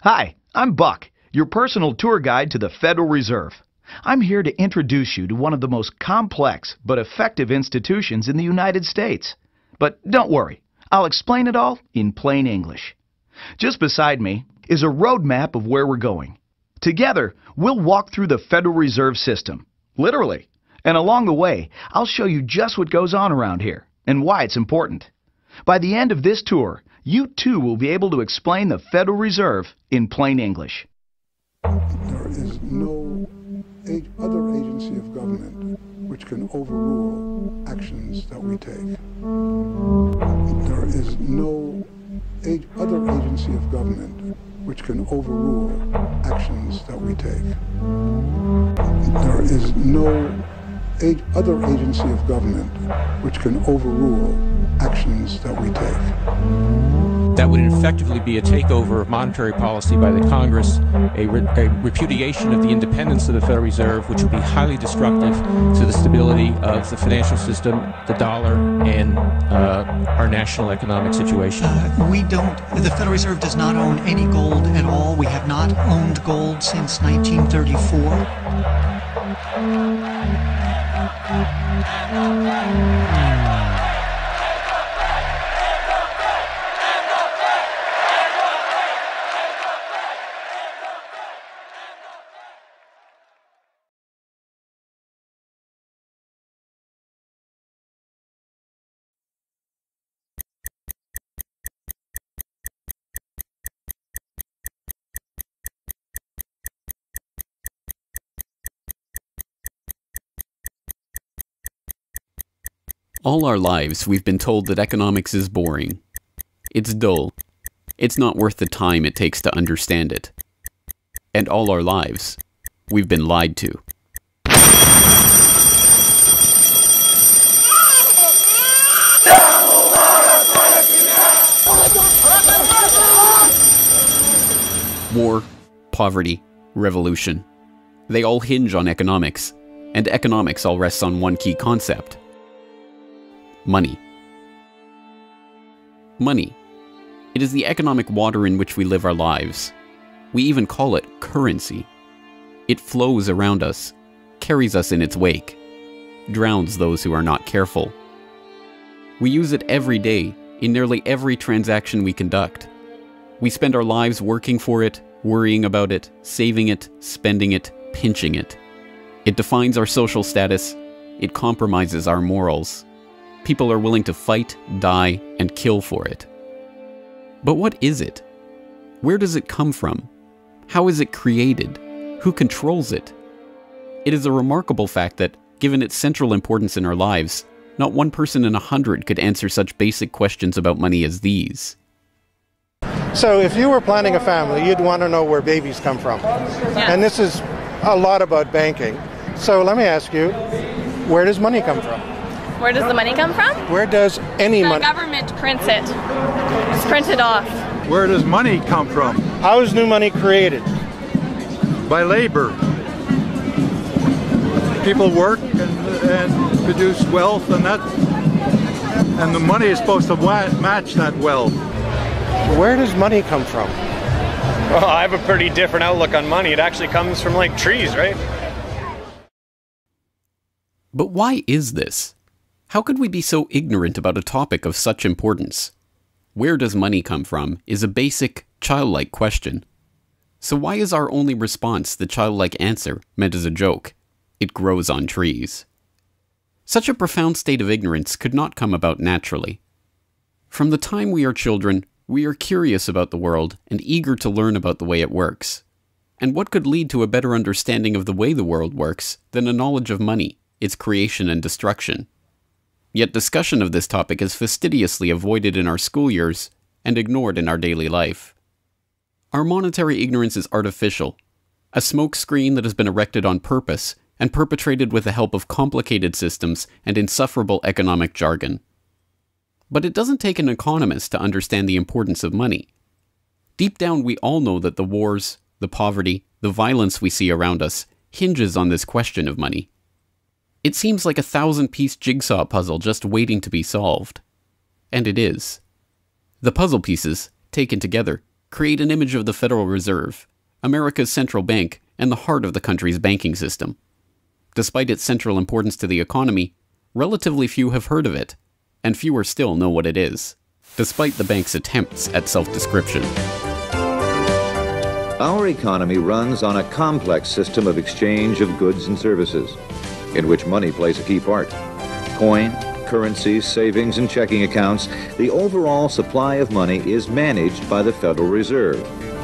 Hi, I'm Buck, your personal tour guide to the Federal Reserve. I'm here to introduce you to one of the most complex but effective institutions in the United States. But don't worry, I'll explain it all in plain English. Just beside me is a road map of where we're going. Together, we'll walk through the Federal Reserve System, literally. And along the way, I'll show you just what goes on around here and why it's important. By the end of this tour, you too will be able to explain the Federal Reserve in plain English. There is no other agency of government which can overrule actions that we take. There is no other agency of government which can overrule actions that we take. There is no other agency of government which can overrule actions that we take. That would effectively be a takeover of monetary policy by the Congress, a repudiation of the independence of the Federal Reserve, which would be highly destructive to the stability of the financial system, the dollar, and our national economic situation. The Federal Reserve does not own any gold at all. We have not owned gold since 1934. All our lives, we've been told that economics is boring. It's dull. It's not worth the time it takes to understand it. And all our lives, we've been lied to. War, poverty, revolution. They all hinge on economics, and economics all rests on one key concept. Money. Money. It is the economic water in which we live our lives. We even call it currency. It flows around us, carries us in its wake, drowns those who are not careful. We use it every day, in nearly every transaction we conduct. We spend our lives working for it, worrying about it, saving it, spending it, pinching it. It defines our social status. It compromises our morals. People are willing to fight, die, and kill for it. But what is it? Where does it come from? How is it created? Who controls it? It is a remarkable fact that, given its central importance in our lives, not one person in 100 could answer such basic questions about money as these. So if you were planning a family, you'd want to know where babies come from. Yeah. And this is a lot about banking. So let me ask you, where does money come from? Where does the money come from? Where does any money? The government prints it. It's printed off. Where does money come from? How is new money created? By labor. People work and produce wealth, and the money is supposed to match that wealth. Where does money come from? Well, I have a pretty different outlook on money. It actually comes from, like, trees, right? But why is this? How could we be so ignorant about a topic of such importance? Where does money come from is a basic, childlike question. So why is our only response the childlike answer meant as a joke? It grows on trees. Such a profound state of ignorance could not come about naturally. From the time we are children, we are curious about the world and eager to learn about the way it works. And what could lead to a better understanding of the way the world works than a knowledge of money, its creation and destruction? Yet discussion of this topic is fastidiously avoided in our school years and ignored in our daily life. Our monetary ignorance is artificial, a smokescreen that has been erected on purpose and perpetrated with the help of complicated systems and insufferable economic jargon. But it doesn't take an economist to understand the importance of money. Deep down, we all know that the wars, the poverty, the violence we see around us hinges on this question of money. It seems like a 1,000-piece jigsaw puzzle just waiting to be solved. And it is. The puzzle pieces, taken together, create an image of the Federal Reserve, America's central bank and the heart of the country's banking system. Despite its central importance to the economy, relatively few have heard of it, and fewer still know what it is, despite the bank's attempts at self-description. Our economy runs on a complex system of exchange of goods and services, in which money plays a key part. Coin, currencies, savings, and checking accounts, the overall supply of money is managed by the Federal Reserve.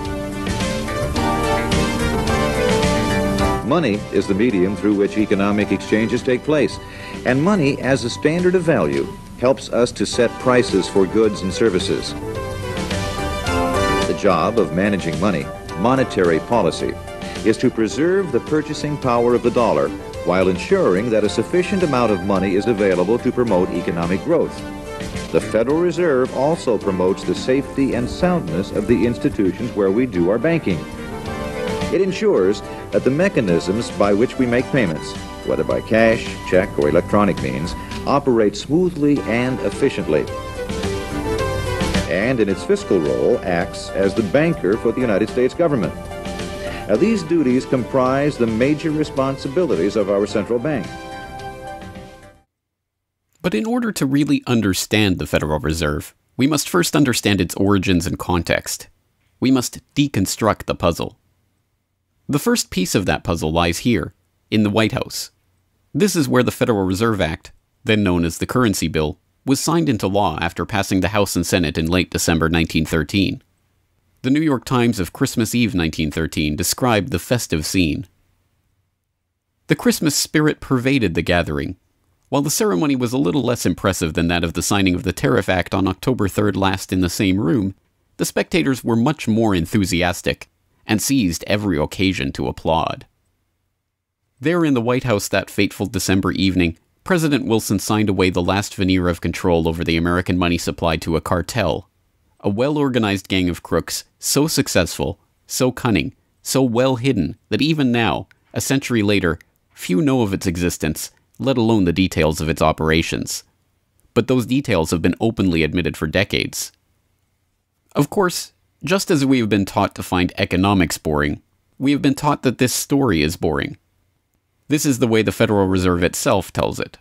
Money is the medium through which economic exchanges take place, and money as a standard of value helps us to set prices for goods and services. The job of managing money, monetary policy, is to preserve the purchasing power of the dollar while ensuring that a sufficient amount of money is available to promote economic growth. The Federal Reserve also promotes the safety and soundness of the institutions where we do our banking. It ensures that the mechanisms by which we make payments, whether by cash, check, or electronic means, operate smoothly and efficiently. And in its fiscal role, acts as the banker for the United States government. Now, these duties comprise the major responsibilities of our central bank. But in order to really understand the Federal Reserve, we must first understand its origins and context. We must deconstruct the puzzle. The first piece of that puzzle lies here, in the White House. This is where the Federal Reserve Act, then known as the Currency Bill, was signed into law after passing the House and Senate in late December 1913. The New York Times of Christmas Eve 1913 described the festive scene. The Christmas spirit pervaded the gathering. While the ceremony was a little less impressive than that of the signing of the Tariff Act on October 3rd last in the same room, the spectators were much more enthusiastic and seized every occasion to applaud. There in the White House that fateful December evening, President Wilson signed away the last veneer of control over the American money supply to a cartel, a well-organized gang of crooks so successful, so cunning, so well hidden that even now, a century later, few know of its existence, let alone the details of its operations. But those details have been openly admitted for decades. Of course, just as we have been taught to find economics boring, we have been taught that this story is boring. This is the way the Federal Reserve itself tells it.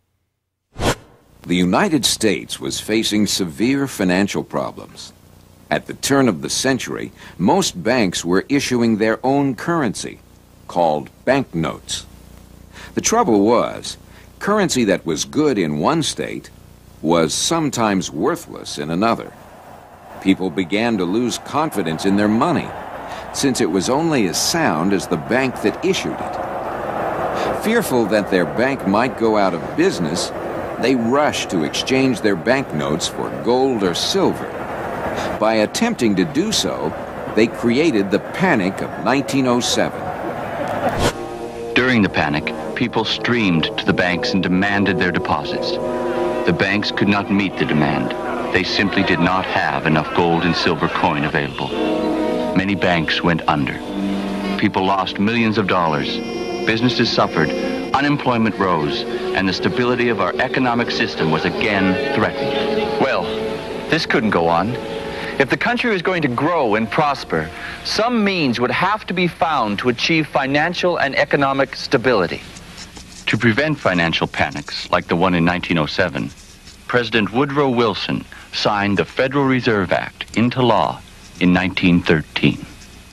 The United States was facing severe financial problems. At the turn of the century, most banks were issuing their own currency, called banknotes. The trouble was, currency that was good in one state was sometimes worthless in another. People began to lose confidence in their money, since it was only as sound as the bank that issued it. Fearful that their bank might go out of business, they rushed to exchange their banknotes for gold or silver. By attempting to do so, they created the Panic of 1907. During the panic, people streamed to the banks and demanded their deposits. The banks could not meet the demand. They simply did not have enough gold and silver coin available. Many banks went under. People lost millions of dollars. Businesses suffered. Unemployment rose, and the stability of our economic system was again threatened. Well, this couldn't go on. If the country was going to grow and prosper, some means would have to be found to achieve financial and economic stability. To prevent financial panics like the one in 1907, President Woodrow Wilson signed the Federal Reserve Act into law in 1913.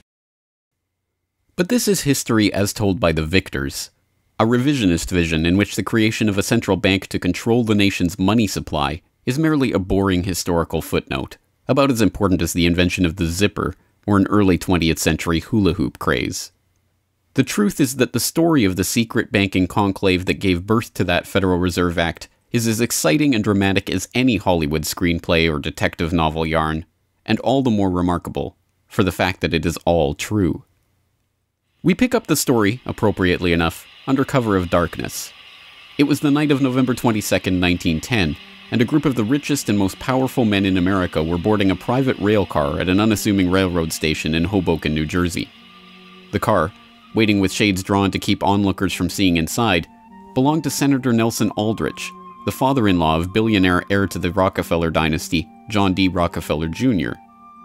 But this is history as told by the victors, a revisionist vision in which the creation of a central bank to control the nation's money supply is merely a boring historical footnote, about as important as the invention of the zipper or an early 20th century hula hoop craze. The truth is that the story of the secret banking conclave that gave birth to that Federal Reserve Act is as exciting and dramatic as any Hollywood screenplay or detective novel yarn, and all the more remarkable for the fact that it is all true. We pick up the story, appropriately enough, under cover of darkness. It was the night of November 22nd, 1910, and a group of the richest and most powerful men in America were boarding a private rail car at an unassuming railroad station in Hoboken, New Jersey. The car, waiting with shades drawn to keep onlookers from seeing inside, belonged to Senator Nelson Aldrich, the father-in-law of billionaire heir to the Rockefeller dynasty, John D. Rockefeller Jr.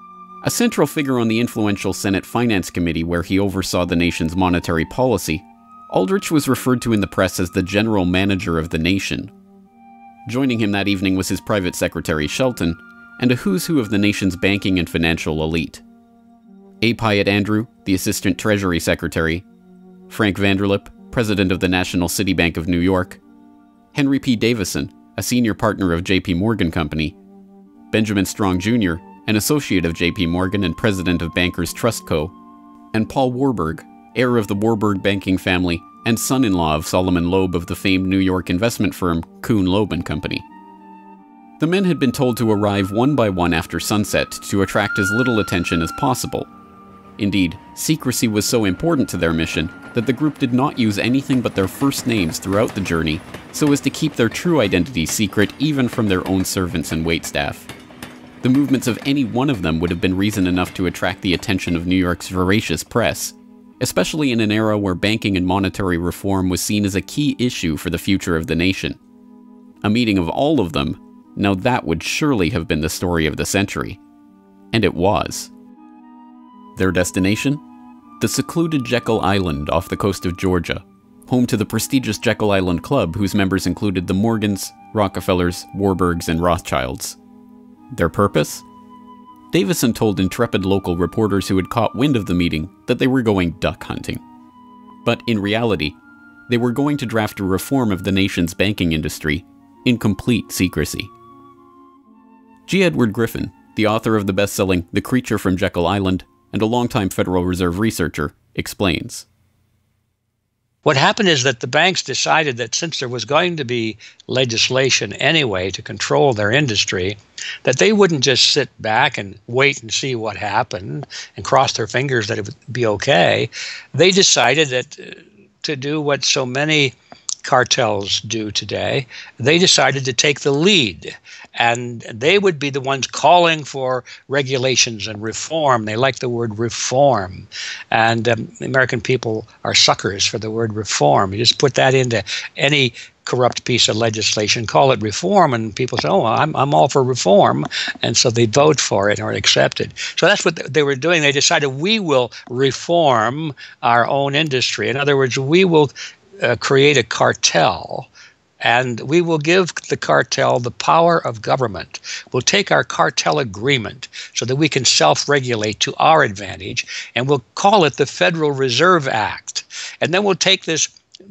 A central figure on the influential Senate Finance Committee where he oversaw the nation's monetary policy, Aldrich was referred to in the press as the general manager of the nation. Joining him that evening was his private secretary Shelton, and a who's who of the nation's banking and financial elite. A. Pyatt Andrew, the Assistant Treasury Secretary, Frank Vanderlip, President of the National City Bank of New York, Henry P. Davison, a senior partner of J.P. Morgan Company, Benjamin Strong Jr., an associate of J.P. Morgan and president of Bankers Trust Co., and Paul Warburg, heir of the Warburg banking family and son-in-law of Solomon Loeb of the famed New York investment firm Kuhn, Loeb and Company. The men had been told to arrive one by one after sunset to attract as little attention as possible. Indeed, secrecy was so important to their mission that the group did not use anything but their first names throughout the journey, so as to keep their true identity secret even from their own servants and waitstaff. The movements of any one of them would have been reason enough to attract the attention of New York's voracious press, especially in an era where banking and monetary reform was seen as a key issue for the future of the nation. A meeting of all of them, now that would surely have been the story of the century. And it was. Their destination? The secluded Jekyll Island off the coast of Georgia, home to the prestigious Jekyll Island Club whose members included the Morgans, Rockefellers, Warburgs, and Rothschilds. Their purpose? Davison told intrepid local reporters who had caught wind of the meeting that they were going duck hunting. But in reality, they were going to draft a reform of the nation's banking industry in complete secrecy. G. Edward Griffin, the author of the best-selling The Creature from Jekyll Island and a longtime Federal Reserve researcher, explains. What happened is that the banks decided that since there was going to be legislation anyway to control their industry, that they wouldn't just sit back and wait and see what happened and cross their fingers that it would be okay. They decided that to do what so many cartels do today, they decided to take the lead, and they would be the ones calling for regulations and reform. They like the word reform, and the American people are suckers for the word reform. You just put that into any corrupt piece of legislation, call it reform, and people say, oh, I'm all for reform, and so they vote for it or accept it. So that's what they were doing. They decided we will reform our own industry. In other words, we will create a cartel, and we will give the cartel the power of government. We'll take our cartel agreement so that we can self-regulate to our advantage, and we'll call it the Federal Reserve Act. And then we'll take this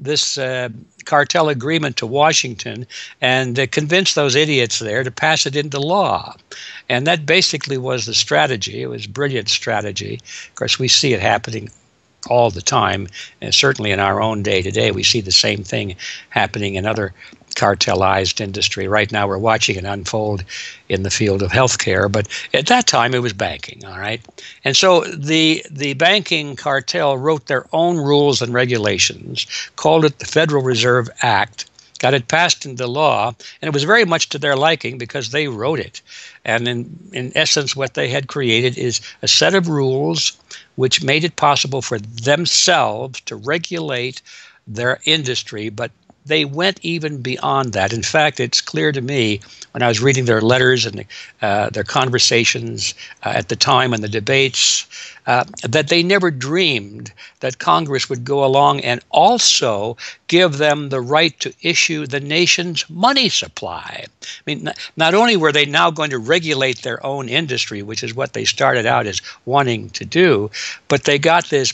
cartel agreement to Washington and convince those idiots there to pass it into law. And that basically was the strategy. It was a brilliant strategy. Of course, we see it happening all the time, and certainly in our own day today, we see the same thing happening in other cartelized industry. Right now, we're watching it unfold in the field of healthcare, but at that time, it was banking, all right? And so the banking cartel wrote their own rules and regulations, called it the Federal Reserve Act, got it passed into law, and it was very much to their liking because they wrote it. And in essence, what they had created is a set of rules which made it possible for themselves to regulate their industry, but they went even beyond that. In fact, it's clear to me when I was reading their letters and their conversations at the time and the debates that they never dreamed that Congress would go along and also give them the right to issue the nation's money supply. I mean, not only were they now going to regulate their own industry, which is what they started out as wanting to do, but they got this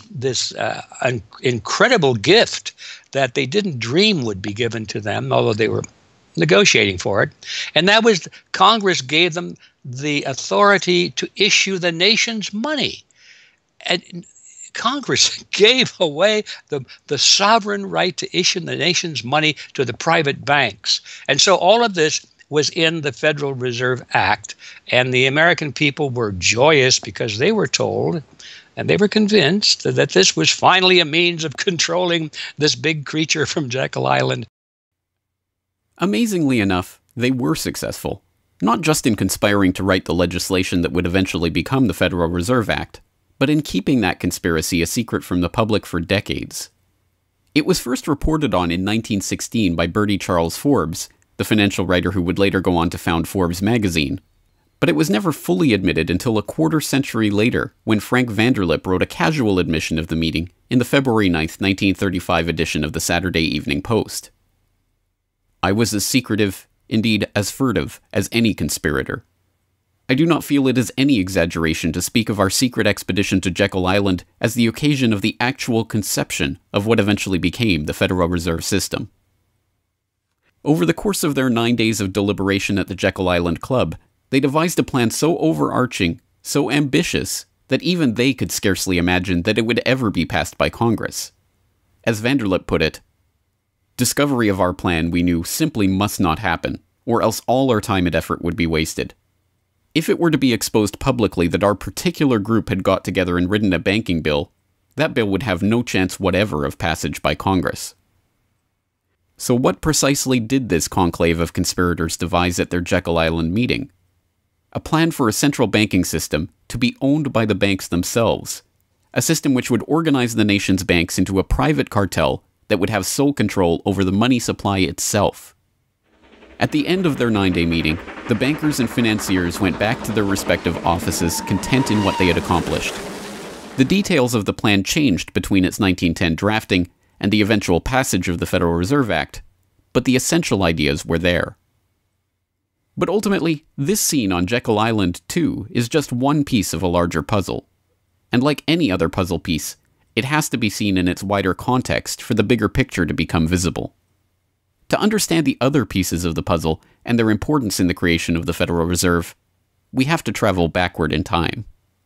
incredible gift that they didn't dream would be given to them, although they were negotiating for it. And that was Congress gave them the authority to issue the nation's money. And Congress gave away the sovereign right to issue the nation's money to the private banks. And so all of this was in the Federal Reserve Act, and the American people were joyous because they were told and they were convinced that this was finally a means of controlling this big creature from Jekyll Island. Amazingly enough, they were successful, not just in conspiring to write the legislation that would eventually become the Federal Reserve Act, but in keeping that conspiracy a secret from the public for decades. It was first reported on in 1916 by Bertie Charles Forbes, the financial writer who would later go on to found Forbes magazine. But it was never fully admitted until a quarter century later, when Frank Vanderlip wrote a casual admission of the meeting in the February 9, 1935 edition of the Saturday Evening Post. I was as secretive, indeed as furtive, as any conspirator. I do not feel it is any exaggeration to speak of our secret expedition to Jekyll Island as the occasion of the actual conception of what eventually became the Federal Reserve System. Over the course of their 9 days of deliberation at the Jekyll Island Club, they devised a plan so overarching, so ambitious, that even they could scarcely imagine that it would ever be passed by Congress. As Vanderlip put it, discovery of our plan, we knew, simply must not happen, or else all our time and effort would be wasted. If it were to be exposed publicly that our particular group had got together and written a banking bill, that bill would have no chance whatever of passage by Congress. So what precisely did this conclave of conspirators devise at their Jekyll Island meeting? A plan for a central banking system to be owned by the banks themselves, a system which would organize the nation's banks into a private cartel that would have sole control over the money supply itself. At the end of their 9-day meeting, the bankers and financiers went back to their respective offices content in what they had accomplished. The details of the plan changed between its 1910 drafting and the eventual passage of the Federal Reserve Act, but the essential ideas were there. But ultimately, this scene on Jekyll Island, too, is just one piece of a larger puzzle. And like any other puzzle piece, it has to be seen in its wider context for the bigger picture to become visible. To understand the other pieces of the puzzle and their importance in the creation of the Federal Reserve, we have to travel backward in time.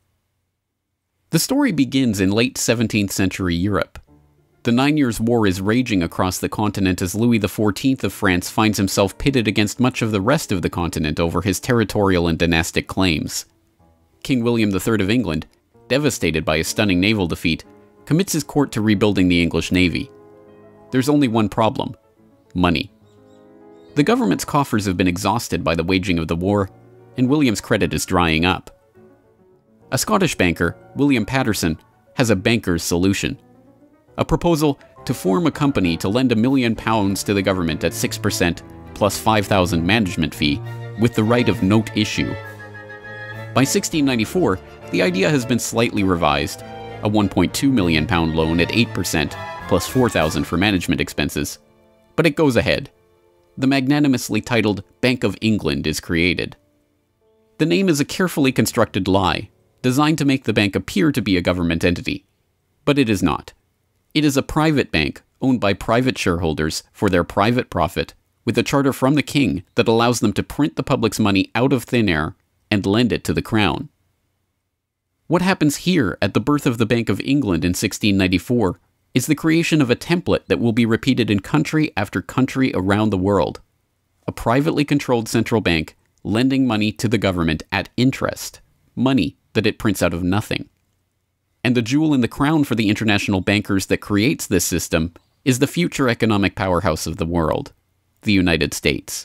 The story begins in late 17th century Europe. The 9 Years' War is raging across the continent as Louis XIV of France finds himself pitted against much of the rest of the continent over his territorial and dynastic claims. King William III of England, devastated by a stunning naval defeat, commits his court to rebuilding the English navy. There's only one problem: money. The government's coffers have been exhausted by the waging of the war, and William's credit is drying up. A Scottish banker, William Patterson, has a banker's solution. A proposal to form a company to lend £1 million to the government at 6% plus £5,000 management fee, with the right of note issue. By 1694, the idea has been slightly revised, a £1.2 million loan at 8% plus £4,000 for management expenses. But it goes ahead. The magnanimously titled Bank of England is created. The name is a carefully constructed lie, designed to make the bank appear to be a government entity. But it is not. It is a private bank owned by private shareholders for their private profit, with a charter from the king that allows them to print the public's money out of thin air and lend it to the crown. What happens here at the birth of the Bank of England in 1694 is the creation of a template that will be repeated in country after country around the world. A privately controlled central bank lending money to the government at interest, money that it prints out of nothing. And the jewel in the crown for the international bankers that creates this system is the future economic powerhouse of the world, the United States.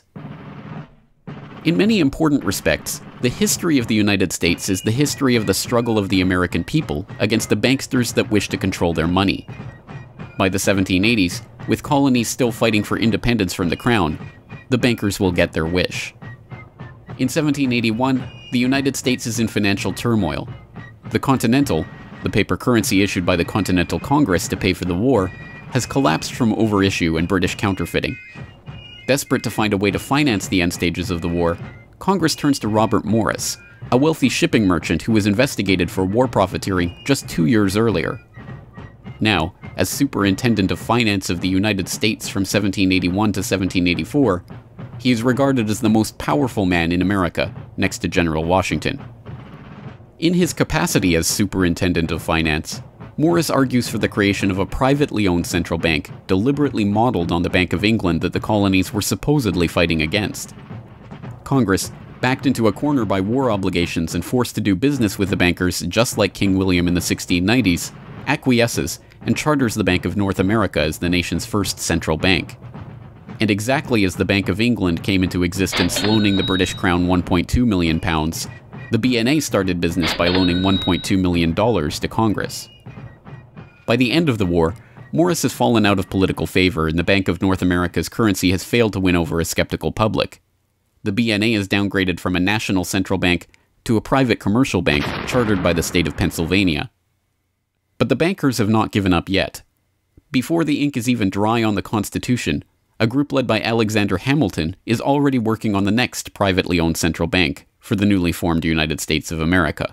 In many important respects, the history of the United States is the history of the struggle of the American people against the banksters that wish to control their money. By the 1780s, with colonies still fighting for independence from the crown, the bankers will get their wish. In 1781, the United States is in financial turmoil. The Continental, the paper currency issued by the Continental Congress to pay for the war, has collapsed from overissue and British counterfeiting. Desperate to find a way to finance the end stages of the war, Congress turns to Robert Morris, a wealthy shipping merchant who was investigated for war profiteering just 2 years earlier. Now, as Superintendent of Finance of the United States from 1781 to 1784, he is regarded as the most powerful man in America, next to General Washington. In his capacity as Superintendent of Finance, Morris argues for the creation of a privately owned central bank deliberately modeled on the Bank of England that the colonies were supposedly fighting against. Congress, backed into a corner by war obligations and forced to do business with the bankers just like King William in the 1690s, acquiesces and charters the Bank of North America as the nation's first central bank. And exactly as the Bank of England came into existence loaning the British Crown £1.2 million, the BNA started business by loaning $1.2 million to Congress. By the end of the war, Morris has fallen out of political favor and the Bank of North America's currency has failed to win over a skeptical public. the BNA is downgraded from a national central bank to a private commercial bank chartered by the state of Pennsylvania. But the bankers have not given up yet. Before the ink is even dry on the Constitution, a group led by Alexander Hamilton is already working on the next privately owned central bank for the newly formed United States of America.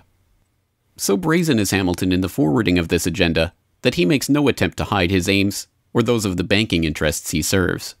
So brazen is Hamilton in the forwarding of this agenda that he makes no attempt to hide his aims or those of the banking interests he serves.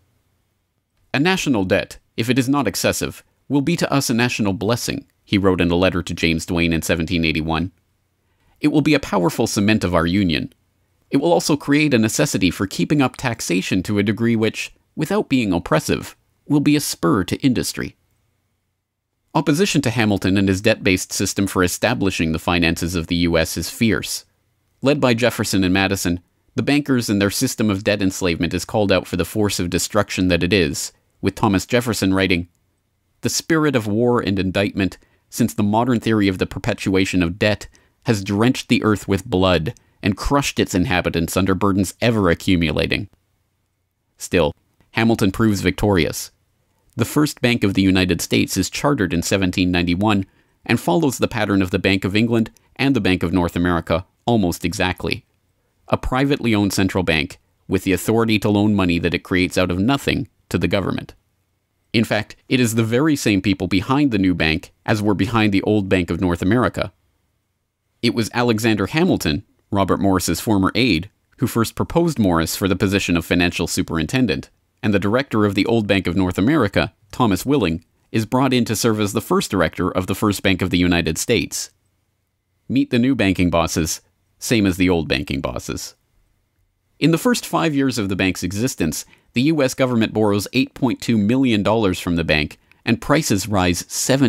A national debt, if it is not excessive, will be to us a national blessing, he wrote in a letter to James Duane in 1781. It will be a powerful cement of our union. It will also create a necessity for keeping up taxation to a degree which, without being oppressive, will be a spur to industry. Opposition to Hamilton and his debt-based system for establishing the finances of the U.S. is fierce. Led by Jefferson and Madison, the bankers and their system of debt enslavement is called out for the force of destruction that it is, with Thomas Jefferson writing, "The spirit of war and indictment, since the modern theory of the perpetuation of debt, has drenched the earth with blood and crushed its inhabitants under burdens ever accumulating." Still, Hamilton proves victorious. The first Bank of the United States is chartered in 1791 and follows the pattern of the Bank of England and the Bank of North America almost exactly. A privately owned central bank with the authority to loan money that it creates out of nothing to the government. In fact, it is the very same people behind the new bank as were behind the old Bank of North America. It was Alexander Hamilton, Robert Morris's former aide, who first proposed Morris for the position of financial superintendent, and the director of the old Bank of North America, Thomas Willing, is brought in to serve as the first director of the first Bank of the United States. Meet the new banking bosses, same as the old banking bosses. In the first 5 years of the bank's existence, the U.S. government borrows $8.2 million from the bank, and prices rise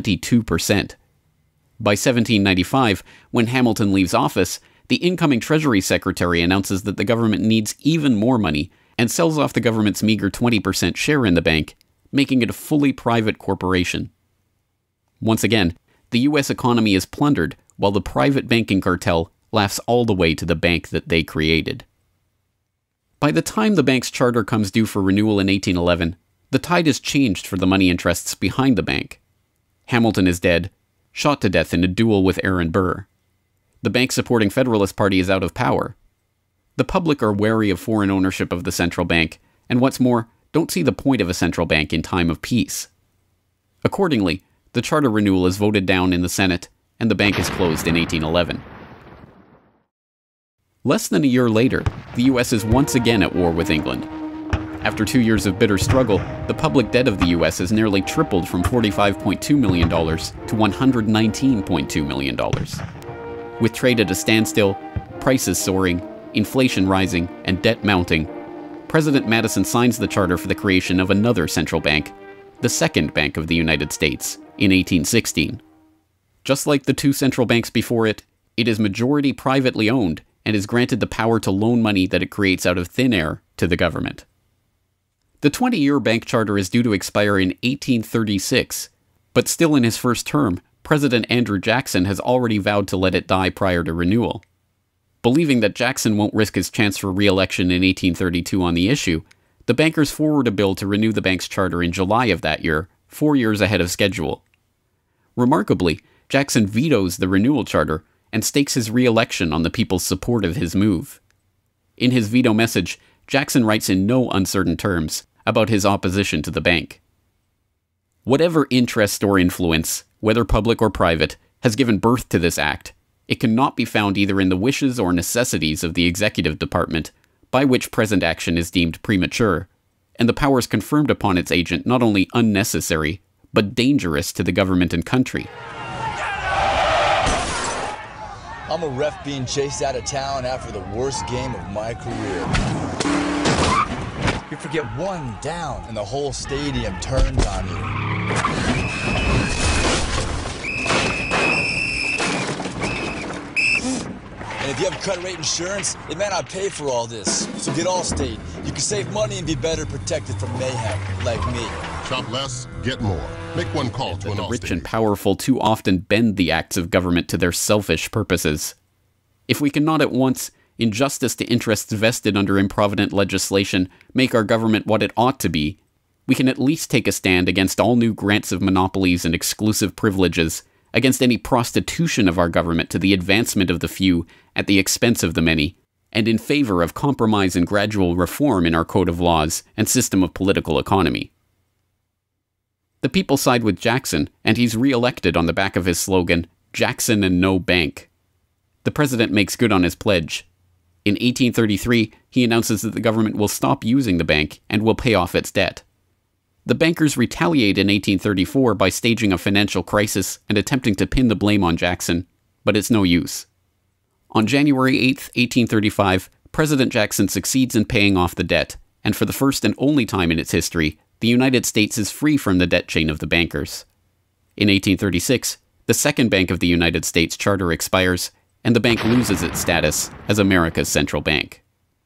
72%. By 1795, when Hamilton leaves office, the incoming Treasury Secretary announces that the government needs even more money and sells off the government's meager 20% share in the bank, making it a fully private corporation. Once again, the U.S. economy is plundered while the private banking cartel laughs all the way to the bank that they created. By the time the bank's charter comes due for renewal in 1811, the tide has changed for the money interests behind the bank. Hamilton is dead, shot to death in a duel with Aaron Burr. The bank-supporting Federalist Party is out of power. The public are wary of foreign ownership of the central bank, and what's more, don't see the point of a central bank in time of peace. Accordingly, the charter renewal is voted down in the Senate, and the bank is closed in 1811. Less than a year later, the U.S. is once again at war with England. After 2 years of bitter struggle, the public debt of the U.S. has nearly tripled from $45.2 million to $119.2 million. With trade at a standstill, prices soaring, inflation rising, and debt mounting, President Madison signs the charter for the creation of another central bank, the Second Bank of the United States, in 1816. Just like the two central banks before it, it is majority privately owned and is granted the power to loan money that it creates out of thin air to the government. The 20-year bank charter is due to expire in 1836, but still in his first term, President Andrew Jackson has already vowed to let it die prior to renewal. Believing that Jackson won't risk his chance for re-election in 1832 on the issue, the bankers forward a bill to renew the bank's charter in July of that year, 4 years ahead of schedule. Remarkably, Jackson vetoes the renewal charter and stakes his re-election on the people's support of his move. In his veto message, Jackson writes in no uncertain terms about his opposition to the bank. Whatever interest or influence, whether public or private, has given birth to this act, it cannot be found either in the wishes or necessities of the executive department, by which present action is deemed premature, and the powers conferred upon its agent not only unnecessary, but dangerous to the government and country. I'm a ref being chased out of town after the worst game of my career. You forget one down and the whole stadium turns on you. And if you have credit rate insurance, it may not pay for all this. So get Allstate. You can save money and be better protected from mayhem, like me. Shop less, get more. Make one call to an Allstate. The rich and powerful too often bend the acts of government to their selfish purposes. If we cannot at once, in justice to interests vested under improvident legislation, make our government what it ought to be, we can at least take a stand against all new grants of monopolies and exclusive privileges, against any prostitution of our government to the advancement of the few at the expense of the many, and in favor of compromise and gradual reform in our code of laws and system of political economy. The people side with Jackson, and he's re-elected on the back of his slogan, Jackson and no bank. The president makes good on his pledge. In 1833, he announces that the government will stop using the bank and will pay off its debt. The bankers retaliate in 1834 by staging a financial crisis and attempting to pin the blame on Jackson, but it's no use. On January 8, 1835, President Jackson succeeds in paying off the debt, and for the first and only time in its history, the United States is free from the debt chain of the bankers. In 1836, the Second Bank of the United States charter expires, and the bank loses its status as America's central bank.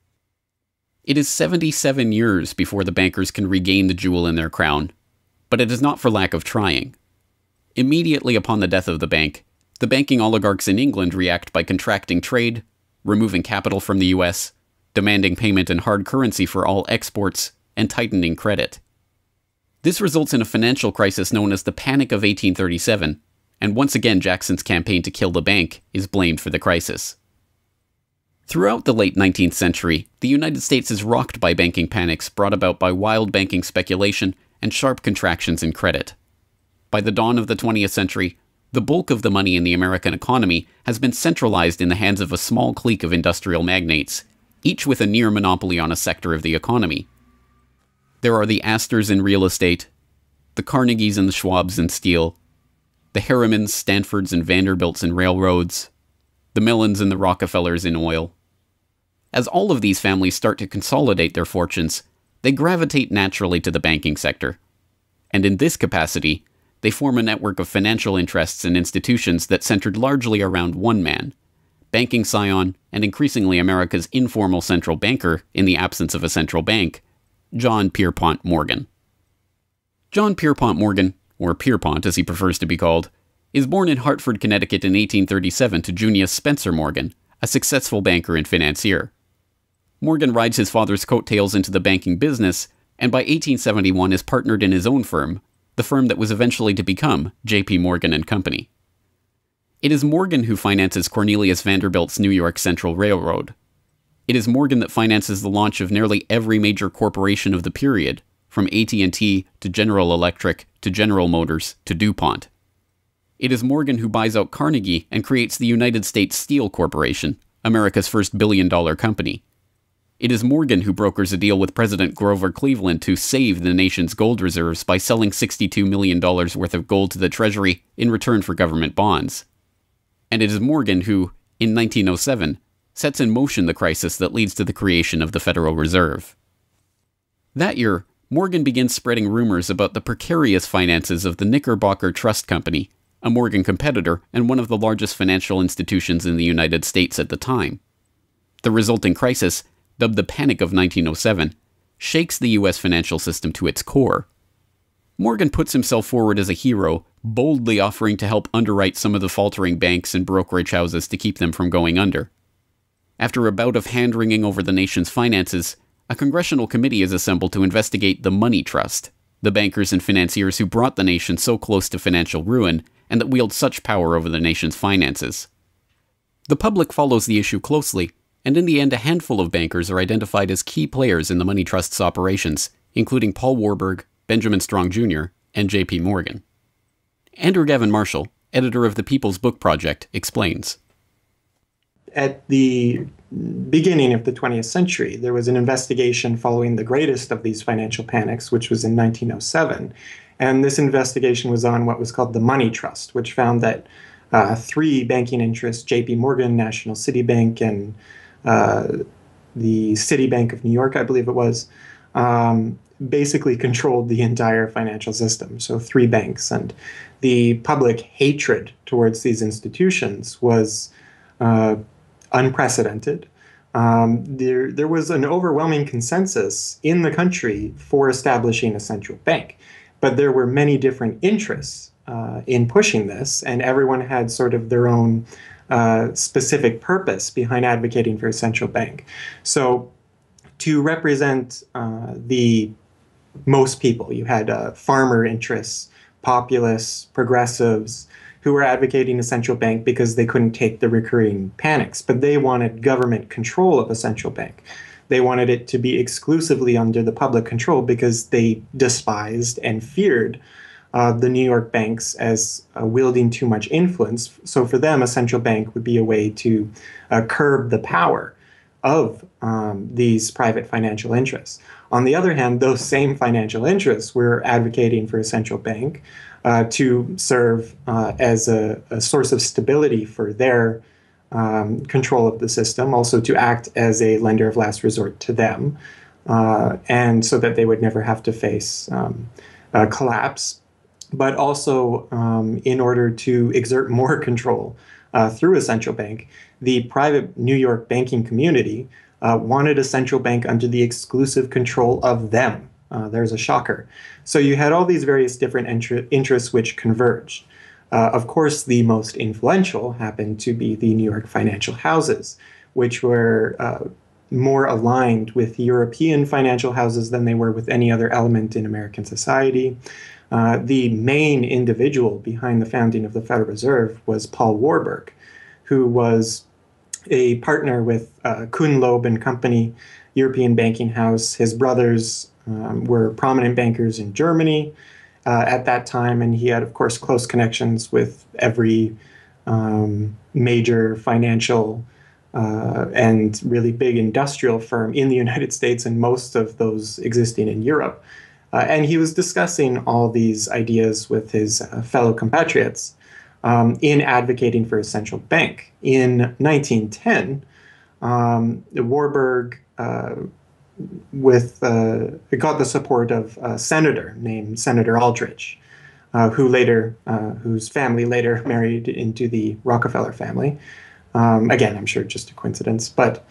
It is 77 years before the bankers can regain the jewel in their crown, but it is not for lack of trying. Immediately upon the death of the bank, the banking oligarchs in England react by contracting trade, removing capital from the US, demanding payment in hard currency for all exports, and tightening credit. This results in a financial crisis known as the Panic of 1837, and once again Jackson's campaign to kill the bank is blamed for the crisis. Throughout the late 19th century, the United States is rocked by banking panics brought about by wild banking speculation and sharp contractions in credit. By the dawn of the 20th century, the bulk of the money in the American economy has been centralized in the hands of a small clique of industrial magnates, each with a near monopoly on a sector of the economy. There are the Astors in real estate, the Carnegies and the Schwabs in steel, the Harrimans, Stanfords, and Vanderbilts in railroads, the Millens and the Rockefellers in oil. As all of these families start to consolidate their fortunes, they gravitate naturally to the banking sector. And in this capacity, they form a network of financial interests and institutions that centered largely around one man, banking scion and increasingly America's informal central banker in the absence of a central bank, John Pierpont Morgan. John Pierpont Morgan, or Pierpont as he prefers to be called, is born in Hartford, Connecticut in 1837 to Junius Spencer Morgan, a successful banker and financier. Morgan rides his father's coattails into the banking business, and by 1871 is partnered in his own firm, the firm that was eventually to become J.P. Morgan and Company. It is Morgan who finances Cornelius Vanderbilt's New York Central Railroad. It is Morgan that finances the launch of nearly every major corporation of the period, from AT&T to General Electric to General Motors to DuPont. It is Morgan who buys out Carnegie and creates the United States Steel Corporation, America's first billion-dollar company. It is Morgan who brokers a deal with President Grover Cleveland to save the nation's gold reserves by selling $62 million worth of gold to the Treasury in return for government bonds. And it is Morgan who, in 1907, sets in motion the crisis that leads to the creation of the Federal Reserve. That year, Morgan begins spreading rumors about the precarious finances of the Knickerbocker Trust Company, a Morgan competitor and one of the largest financial institutions in the United States at the time. The resulting crisis, dubbed the Panic of 1907, shakes the U.S. financial system to its core. Morgan puts himself forward as a hero, boldly offering to help underwrite some of the faltering banks and brokerage houses to keep them from going under. After a bout of hand-wringing over the nation's finances, a congressional committee is assembled to investigate the Money Trust, the bankers and financiers who brought the nation so close to financial ruin and that wield such power over the nation's finances. The public follows the issue closely, and in the end a handful of bankers are identified as key players in the Money Trust's operations, including Paul Warburg, Benjamin Strong Jr., and J.P. Morgan. Andrew Gavin Marshall, editor of the People's Book Project, explains. At the beginning of the 20th century, there was an investigation following the greatest of these financial panics, which was in 1907. And this investigation was on what was called the Money Trust, which found that three banking interests, J.P. Morgan, National City Bank, and the Citibank of New York, I believe it was, basically controlled the entire financial system. So three banks. And the public hatred towards these institutions was unprecedented. There was an overwhelming consensus in the country for establishing a central bank. But there were many different interests in pushing this, and everyone had sort of their own specific purpose behind advocating for a central bank. So to represent the most people. You had farmer interests, populists, progressives, who were advocating a central bank because they couldn't take the recurring panics, but they wanted government control of a central bank. They wanted it to be exclusively under the public control because they despised and feared the New York banks as wielding too much influence. So for them, a central bank would be a way to curb the power of these private financial interests. On the other hand, those same financial interests were advocating for a central bank to serve as a source of stability for their control of the system, also to act as a lender of last resort to them, and so that they would never have to face collapse, but also in order to exert more control through a central bank. The private New York banking community wanted a central bank under the exclusive control of them. There's a shocker. So you had all these various different interests which converged. Of course, the most influential happened to be the New York financial houses, which were more aligned with European financial houses than they were with any other element in American society. The main individual behind the founding of the Federal Reserve was Paul Warburg, who was a partner with Kuhn, Loeb and Company, European banking house. His brothers were prominent bankers in Germany at that time, and he had, of course, close connections with every major financial and really big industrial firm in the United States and most of those existing in Europe. And he was discussing all these ideas with his fellow compatriots in advocating for a central bank. In 1910, Warburg got the support of a senator named Senator Aldrich, whose family later married into the Rockefeller family. Again, I'm sure just a coincidence, but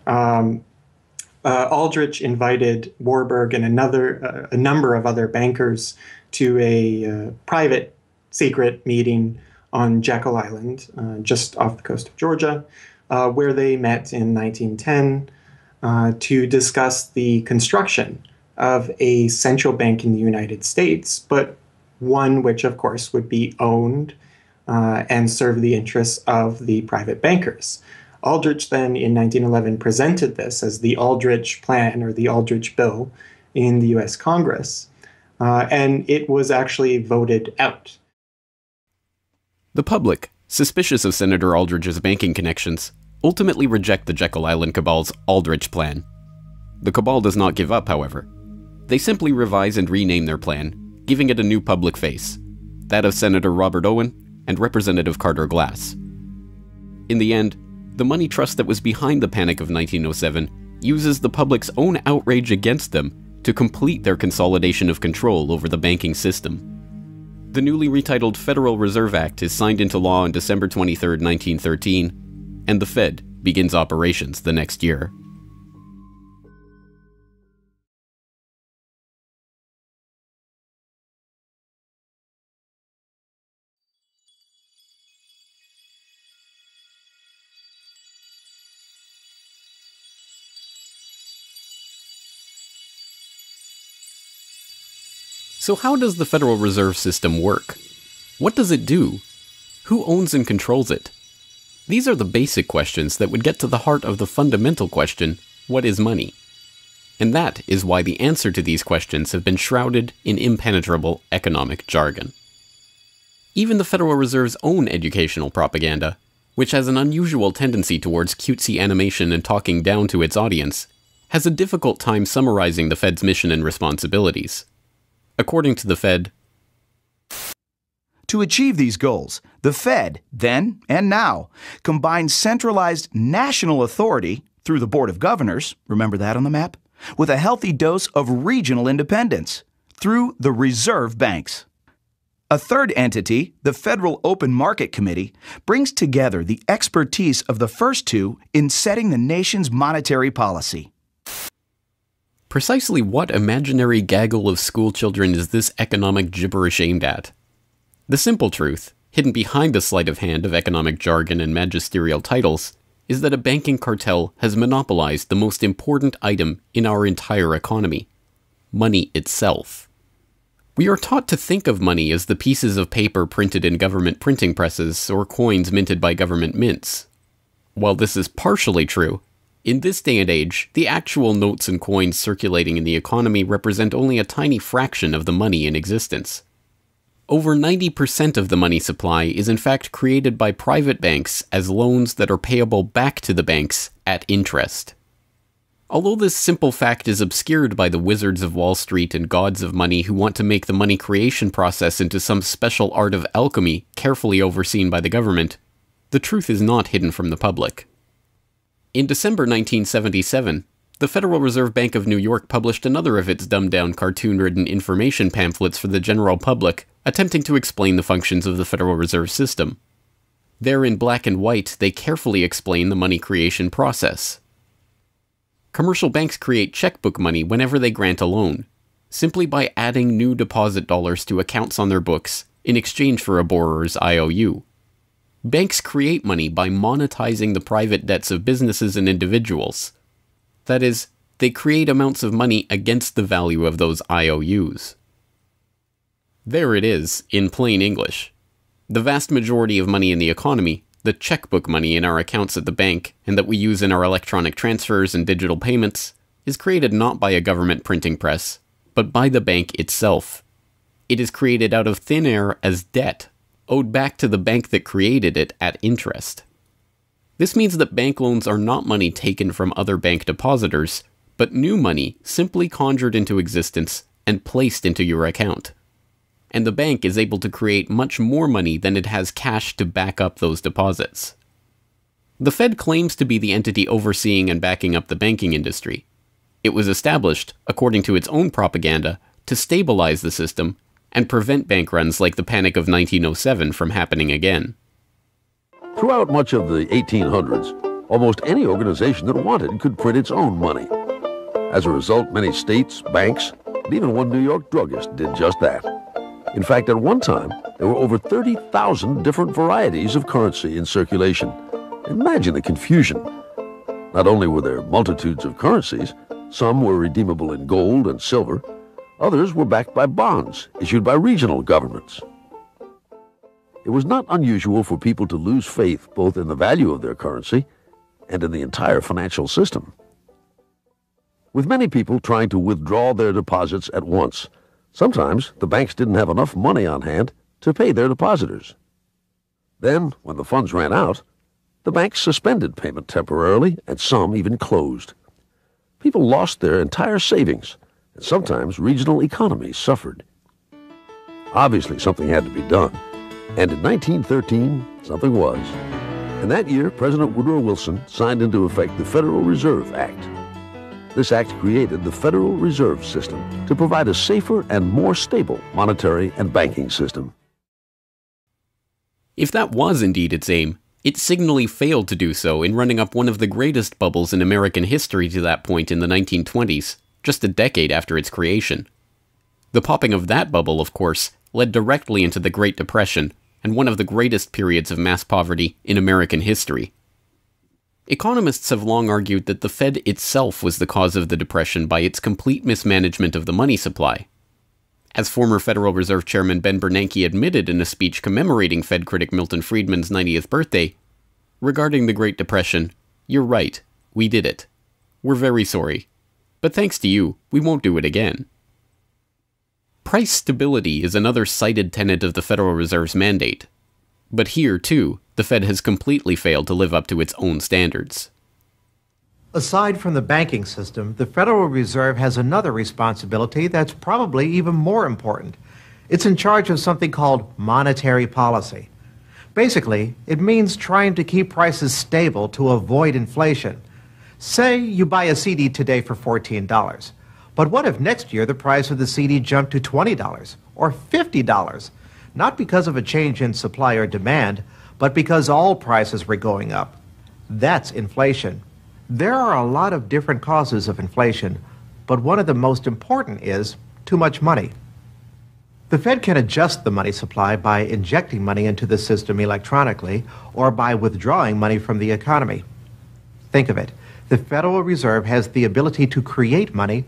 Aldrich invited Warburg and a number of other bankers to a private, secret meeting on Jekyll Island, just off the coast of Georgia, where they met in 1910 to discuss the construction of a central bank in the United States, but one which, of course, would be owned and serve the interests of the private bankers. Aldrich then, in 1911, presented this as the Aldrich Plan or the Aldrich Bill in the U.S. Congress, and it was actually voted out. The public, suspicious of Senator Aldrich's banking connections, ultimately reject the Jekyll Island Cabal's Aldrich Plan. The Cabal does not give up, however. They simply revise and rename their plan, giving it a new public face, that of Senator Robert Owen and Representative Carter Glass. In the end, the money trust that was behind the Panic of 1907 uses the public's own outrage against them to complete their consolidation of control over the banking system. The newly retitled Federal Reserve Act is signed into law on December 23, 1913, and the Fed begins operations the next year. So how does the Federal Reserve System work? What does it do? Who owns and controls it? These are the basic questions that would get to the heart of the fundamental question, what is money? And that is why the answer to these questions have been shrouded in impenetrable economic jargon. Even the Federal Reserve's own educational propaganda, which has an unusual tendency towards cutesy animation and talking down to its audience, has a difficult time summarizing the Fed's mission and responsibilities. According to the Fed, to achieve these goals, the Fed, then and now, combines centralized national authority through the Board of Governors, remember that on the map, with a healthy dose of regional independence through the reserve banks. A third entity, the Federal Open Market Committee, brings together the expertise of the first two in setting the nation's monetary policy. Precisely what imaginary gaggle of schoolchildren is this economic gibberish aimed at? The simple truth, hidden behind the sleight of hand of economic jargon and magisterial titles, is that a banking cartel has monopolized the most important item in our entire economy: money itself. We are taught to think of money as the pieces of paper printed in government printing presses or coins minted by government mints. While this is partially true, in this day and age, the actual notes and coins circulating in the economy represent only a tiny fraction of the money in existence. Over 90% of the money supply is in fact created by private banks as loans that are payable back to the banks at interest. Although this simple fact is obscured by the wizards of Wall Street and gods of money who want to make the money creation process into some special art of alchemy carefully overseen by the government, the truth is not hidden from the public. In December 1977, the Federal Reserve Bank of New York published another of its dumbed-down cartoon-ridden information pamphlets for the general public, attempting to explain the functions of the Federal Reserve System. There in black and white, they carefully explain the money creation process. Commercial banks create checkbook money whenever they grant a loan, simply by adding new deposit dollars to accounts on their books in exchange for a borrower's IOU. Banks create money by monetizing the private debts of businesses and individuals. That is, they create amounts of money against the value of those IOUs. There it is, in plain English. The vast majority of money in the economy, the checkbook money in our accounts at the bank and that we use in our electronic transfers and digital payments, is created not by a government printing press, but by the bank itself. It is created out of thin air as debt, owed back to the bank that created it at interest. This means that bank loans are not money taken from other bank depositors, but new money simply conjured into existence and placed into your account. And the bank is able to create much more money than it has cash to back up those deposits. The Fed claims to be the entity overseeing and backing up the banking industry. It was established, according to its own propaganda, to stabilize the system and prevent bank runs like the Panic of 1907 from happening again. Throughout much of the 1800s, almost any organization that wanted could print its own money. As a result, many states, banks, and even one New York druggist did just that. In fact, at one time, there were over 30,000 different varieties of currency in circulation. Imagine the confusion. Not only were there multitudes of currencies, some were redeemable in gold and silver, others were backed by bonds issued by regional governments. It was not unusual for people to lose faith both in the value of their currency and in the entire financial system. With many people trying to withdraw their deposits at once, sometimes the banks didn't have enough money on hand to pay their depositors. Then, when the funds ran out, the banks suspended payment temporarily, and some even closed. People lost their entire savings, and sometimes regional economies suffered. Obviously, something had to be done, and in 1913, something was. In that year, President Woodrow Wilson signed into effect the Federal Reserve Act. This act created the Federal Reserve System to provide a safer and more stable monetary and banking system. If that was indeed its aim, it signally failed to do so in running up one of the greatest bubbles in American history to that point in the 1920s, just a decade after its creation. The popping of that bubble, of course, led directly into the Great Depression and one of the greatest periods of mass poverty in American history. Economists have long argued that the Fed itself was the cause of the Depression by its complete mismanagement of the money supply. As former Federal Reserve Chairman Ben Bernanke admitted in a speech commemorating Fed critic Milton Friedman's 90th birthday, regarding the Great Depression, "You're right, we did it. We're very sorry. But thanks to you, we won't do it again." Price stability is another cited tenet of the Federal Reserve's mandate. But here, too, the Fed has completely failed to live up to its own standards. Aside from the banking system, the Federal Reserve has another responsibility that's probably even more important. It's in charge of something called monetary policy. Basically, it means trying to keep prices stable to avoid inflation. Say you buy a CD today for $14. But what if next year the price of the CD jumped to $20 or $50? Not because of a change in supply or demand, but because all prices were going up. That's inflation. There are a lot of different causes of inflation, but one of the most important is too much money. The Fed can adjust the money supply by injecting money into the system electronically or by withdrawing money from the economy. Think of it. The Federal Reserve has the ability to create money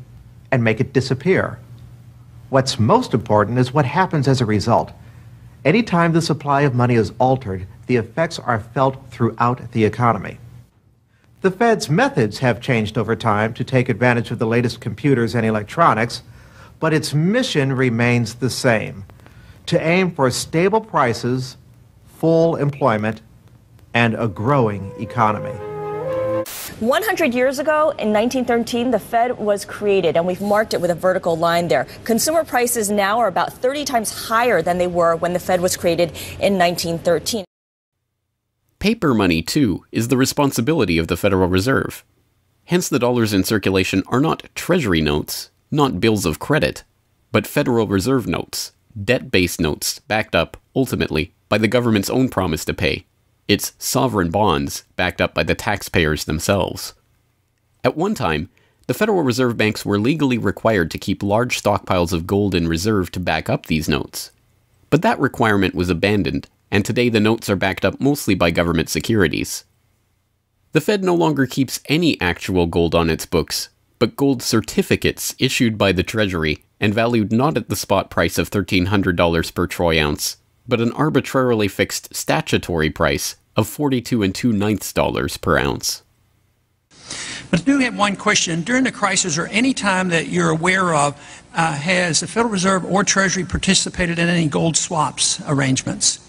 and make it disappear. What's most important is what happens as a result. Anytime the supply of money is altered, the effects are felt throughout the economy. The Fed's methods have changed over time to take advantage of the latest computers and electronics, but its mission remains the same: to aim for stable prices, full employment, and a growing economy. 100 years ago, in 1913, the Fed was created, and we've marked it with a vertical line there. Consumer prices now are about 30 times higher than they were when the Fed was created in 1913. Paper money, too, is the responsibility of the Federal Reserve. Hence the dollars in circulation are not Treasury notes, not bills of credit, but Federal Reserve notes, debt-based notes backed up, ultimately, by the government's own promise to pay. It's sovereign bonds backed up by the taxpayers themselves. At one time, the Federal Reserve banks were legally required to keep large stockpiles of gold in reserve to back up these notes. But that requirement was abandoned, and today the notes are backed up mostly by government securities. The Fed no longer keeps any actual gold on its books, but gold certificates issued by the Treasury and valued not at the spot price of $1,300 per troy ounce, but an arbitrarily fixed statutory price of $42 2/9 per ounce. But I do have one question. During the crisis or any time that you're aware of, has the Federal Reserve or Treasury participated in any gold swaps arrangements?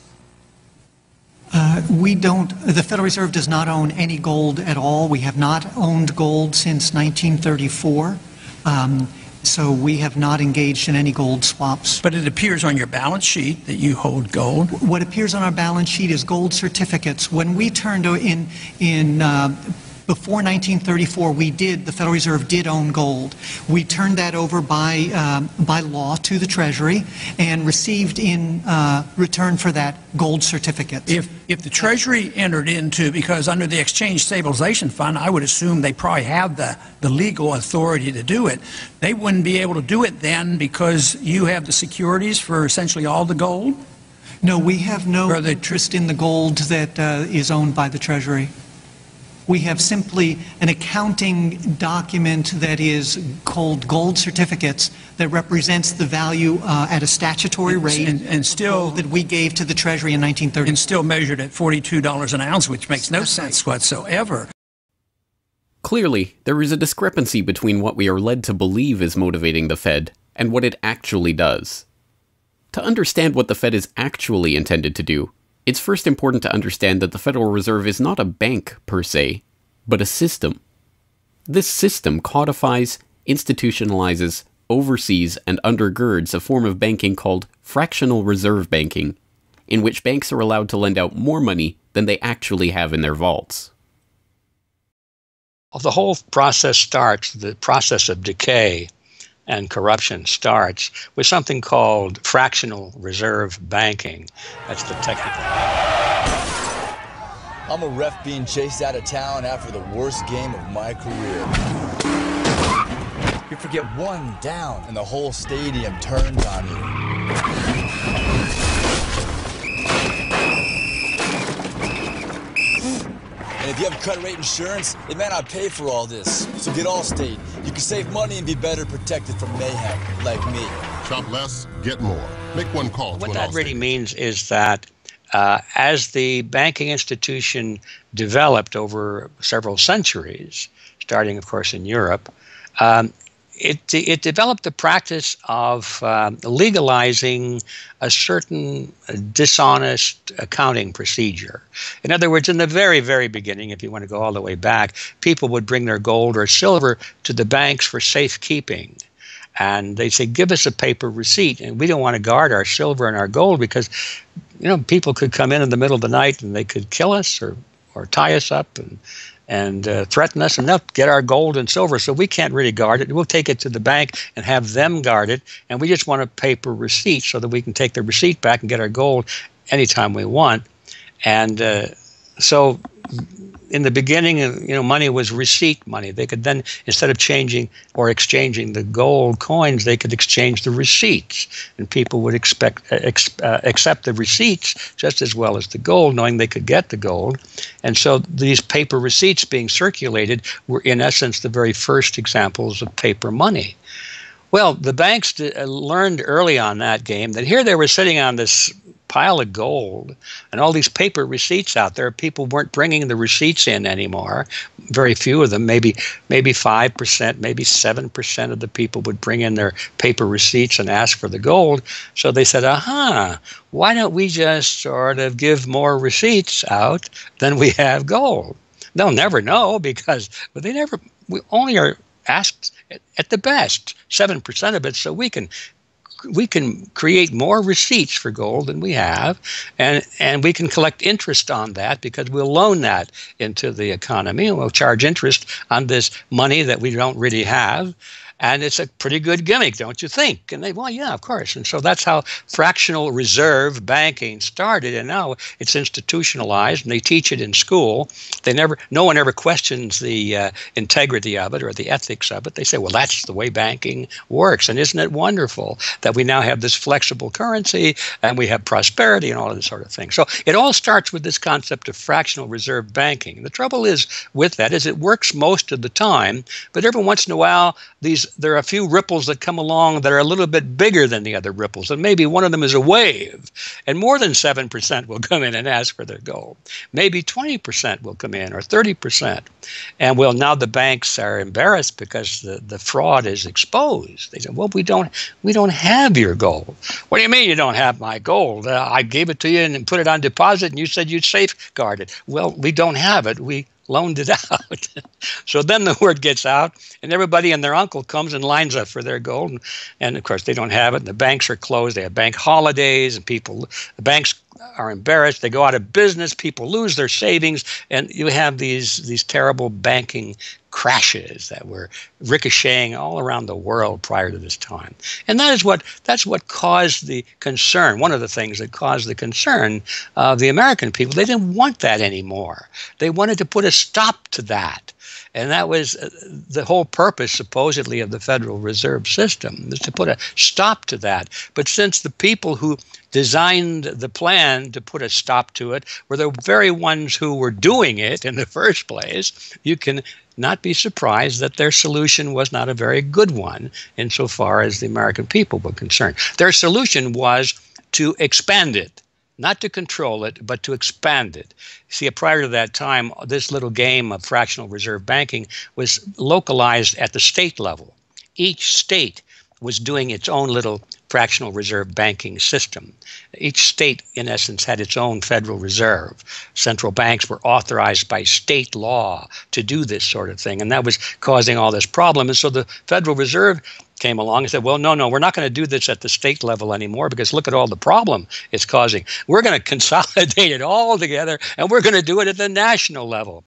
We don't. The Federal Reserve does not own any gold at all. We have not owned gold since 1934. So we have not engaged in any gold swaps. But it appears on your balance sheet that you hold gold. What appears on our balance sheet is gold certificates. When we turned before 1934, the Federal Reserve did own gold. We turned that over by law to the Treasury and received in return for that gold certificate. If the Treasury entered into, because under the Exchange Stabilization Fund, I would assume they probably have the legal authority to do it. They wouldn't be able to do it then because you have the securities for essentially all the gold? No, we have no interest in the gold that is owned by the Treasury. We have simply an accounting document that is called gold certificates that represents the value at a statutory rate and still that we gave to the Treasury in 1930. And still measured at $42 an ounce, which makes no sense whatsoever. Clearly, there is a discrepancy between what we are led to believe is motivating the Fed and what it actually does. To understand what the Fed is actually intended to do, it's first important to understand that the Federal Reserve is not a bank per se, but a system. This system codifies, institutionalizes, oversees, and undergirds a form of banking called fractional reserve banking, in which banks are allowed to lend out more money than they actually have in their vaults. Well, the whole process starts, the process of decay and corruption starts with something called fractional reserve banking. That's the technical. I'm a ref being chased out of town after the worst game of my career. You forget one down and the whole stadium turns on you. And if you have credit rate insurance, it may not pay for all this. So get Allstate. You can save money and be better protected from mayhem, like me. Shop less, get more. Make one call to What an that Allstate. really means is that as the banking institution developed over several centuries, starting, of course, in Europe, it developed the practice of legalizing a certain dishonest accounting procedure. In other words, in the very, very beginning, if you want to go all the way back, people would bring their gold or silver to the banks for safekeeping. And they'd say, give us a paper receipt. And we don't want to guard our silver and our gold because, people could come in the middle of the night and they could kill us or tie us up and threaten us, and they'll get our gold and silver, so we can't really guard it. We'll take it to the bank and have them guard it, and we just want a paper receipt so that we can take the receipt back and get our gold anytime we want. And so in the beginning, money was receipt money. They could then, instead of changing or exchanging the gold coins, they could exchange the receipts, and people would accept the receipts just as well as the gold, knowing they could get the gold. And so these paper receipts being circulated were, in essence, the very first examples of paper money. Well, the banks learned early on that game that here they were sitting on this pile of gold and all these paper receipts out there. People weren't bringing the receipts in anymore. Very few of them, maybe 5%, maybe 7% of the people would bring in their paper receipts and ask for the gold. So they said, why don't we just sort of give more receipts out than we have gold? They'll never know because we only are asked at the best 7% of it, so we can create more receipts for gold than we have, and we can collect interest on that because we'll loan that into the economy and we'll charge interest on this money that we don't really have. And it's a pretty good gimmick, don't you think? And well, yeah, of course. And so that's how fractional reserve banking started. And now it's institutionalized, and they teach it in school. No one ever questions the integrity of it or the ethics of it. They say, well, that's the way banking works. And isn't it wonderful that we now have this flexible currency and we have prosperity and all of this sort of thing? So it all starts with this concept of fractional reserve banking. And the trouble is with that is it works most of the time, but every once in a while, there are a few ripples that come along that are a little bit bigger than the other ripples, and maybe one of them is a wave, and more than 7% will come in and ask for their gold. Maybe 20% will come in, or 30%. And well, now the banks are embarrassed because the fraud is exposed. They say, well, we don't have your gold. What do you mean you don't have my gold? I gave it to you and put it on deposit, and you said you'd safeguard it. Well, we don't have it. We loaned it out. So then the word gets out, and everybody and their uncle comes and lines up for their gold. And of course, they don't have it, and the banks are closed. They have bank holidays, and the banks are embarrassed. They go out of business. People lose their savings, and you have these terrible banking crashes that were ricocheting all around the world prior to this time. And that's what caused the concern. One of the things that caused the concern of the American people, they didn't want that anymore. They wanted to put a stop to that. And that was the whole purpose, supposedly, of the Federal Reserve System, is to put a stop to that. But since the people who designed the plan to put a stop to it were the very ones who were doing it in the first place, you can not be surprised that their solution was not a very good one insofar as the American people were concerned. Their solution was to expand it. Not to control it, but to expand it. See, prior to that time, this little game of fractional reserve banking was localized at the state level. Each state was doing its own little fractional reserve banking system. Each state, in essence, had its own Federal Reserve. Central banks were authorized by state law to do this sort of thing, and that was causing all this problem. And so the Federal Reserve came along and said, well, no, we're not going to do this at the state level anymore because look at all the problem it's causing. We're going to consolidate it all together, and we're going to do it at the national level.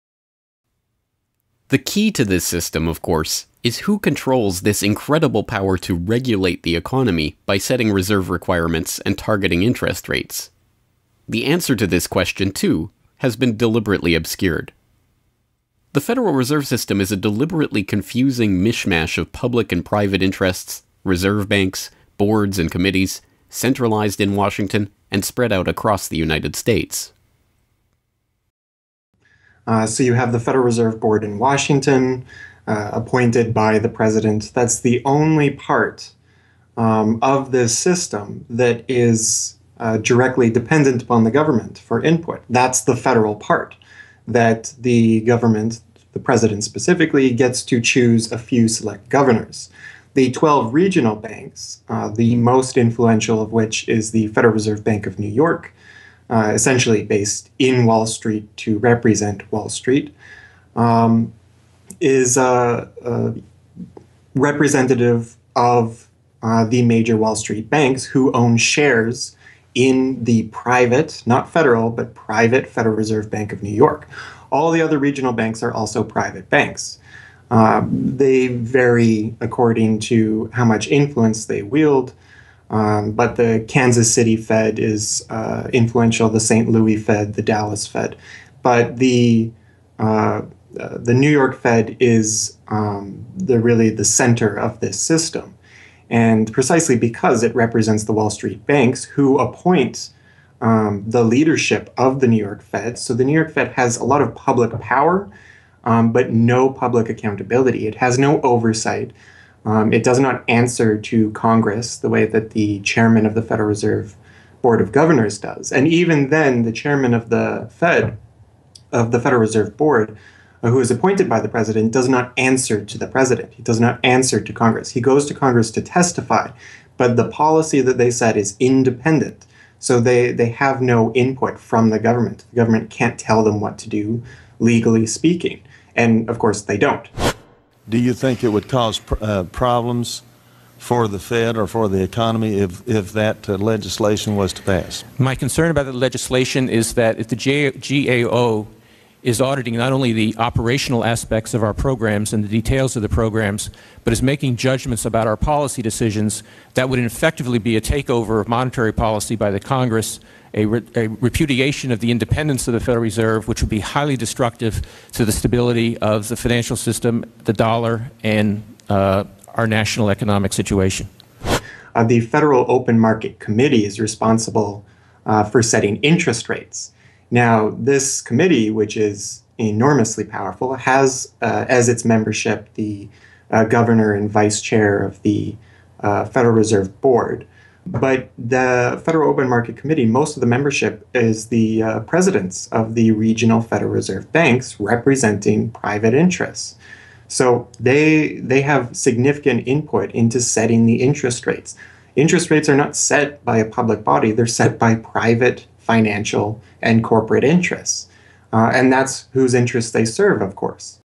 The key to this system, of course, is who controls this incredible power to regulate the economy by setting reserve requirements and targeting interest rates. The answer to this question, too, has been deliberately obscured. The Federal Reserve System is a deliberately confusing mishmash of public and private interests, reserve banks, boards and committees, centralized in Washington and spread out across the United States. So you have the Federal Reserve Board in Washington, appointed by the president. That's the only part of this system that is directly dependent upon the government for input. That's the federal part, that the government, the president specifically, gets to choose a few select governors. The 12 regional banks, the most influential of which is the Federal Reserve Bank of New York, essentially based in Wall Street to represent Wall Street, is representative of the major Wall Street banks who own shares in the private, not federal, but private Federal Reserve Bank of New York. All the other regional banks are also private banks. They vary according to how much influence they wield. But the Kansas City Fed is influential, the St. Louis Fed, the Dallas Fed. But the New York Fed is really the center of this system. And precisely because it represents the Wall Street banks who appoint the leadership of the New York Fed. So the New York Fed has a lot of public power, but no public accountability. It has no oversight. It does not answer to Congress the way that the chairman of the Federal Reserve Board of Governors does. And even then, the chairman of the Federal Reserve Board, who is appointed by the president, does not answer to the president. He does not answer to Congress. He goes to Congress to testify, but the policy that they set is independent. So they have no input from the government. The government can't tell them what to do, legally speaking. And of course, they don't. Do you think it would cause problems for the Fed or for the economy if that legislation was to pass? My concern about the legislation is that if the GAO is auditing not only the operational aspects of our programs and the details of the programs, but is making judgments about our policy decisions, that would effectively be a takeover of monetary policy by the Congress, a repudiation of the independence of the Federal Reserve, which would be highly destructive to the stability of the financial system, the dollar, and our national economic situation. The Federal Open Market Committee is responsible for setting interest rates. Now, this committee, which is enormously powerful, has as its membership the governor and vice chair of the Federal Reserve Board. But the Federal Open Market Committee, most of the membership is the presidents of the regional Federal Reserve banks representing private interests. So they have significant input into setting the interest rates. Interest rates are not set by a public body, they're set by private financial and corporate interests. And that's whose interests they serve, of course.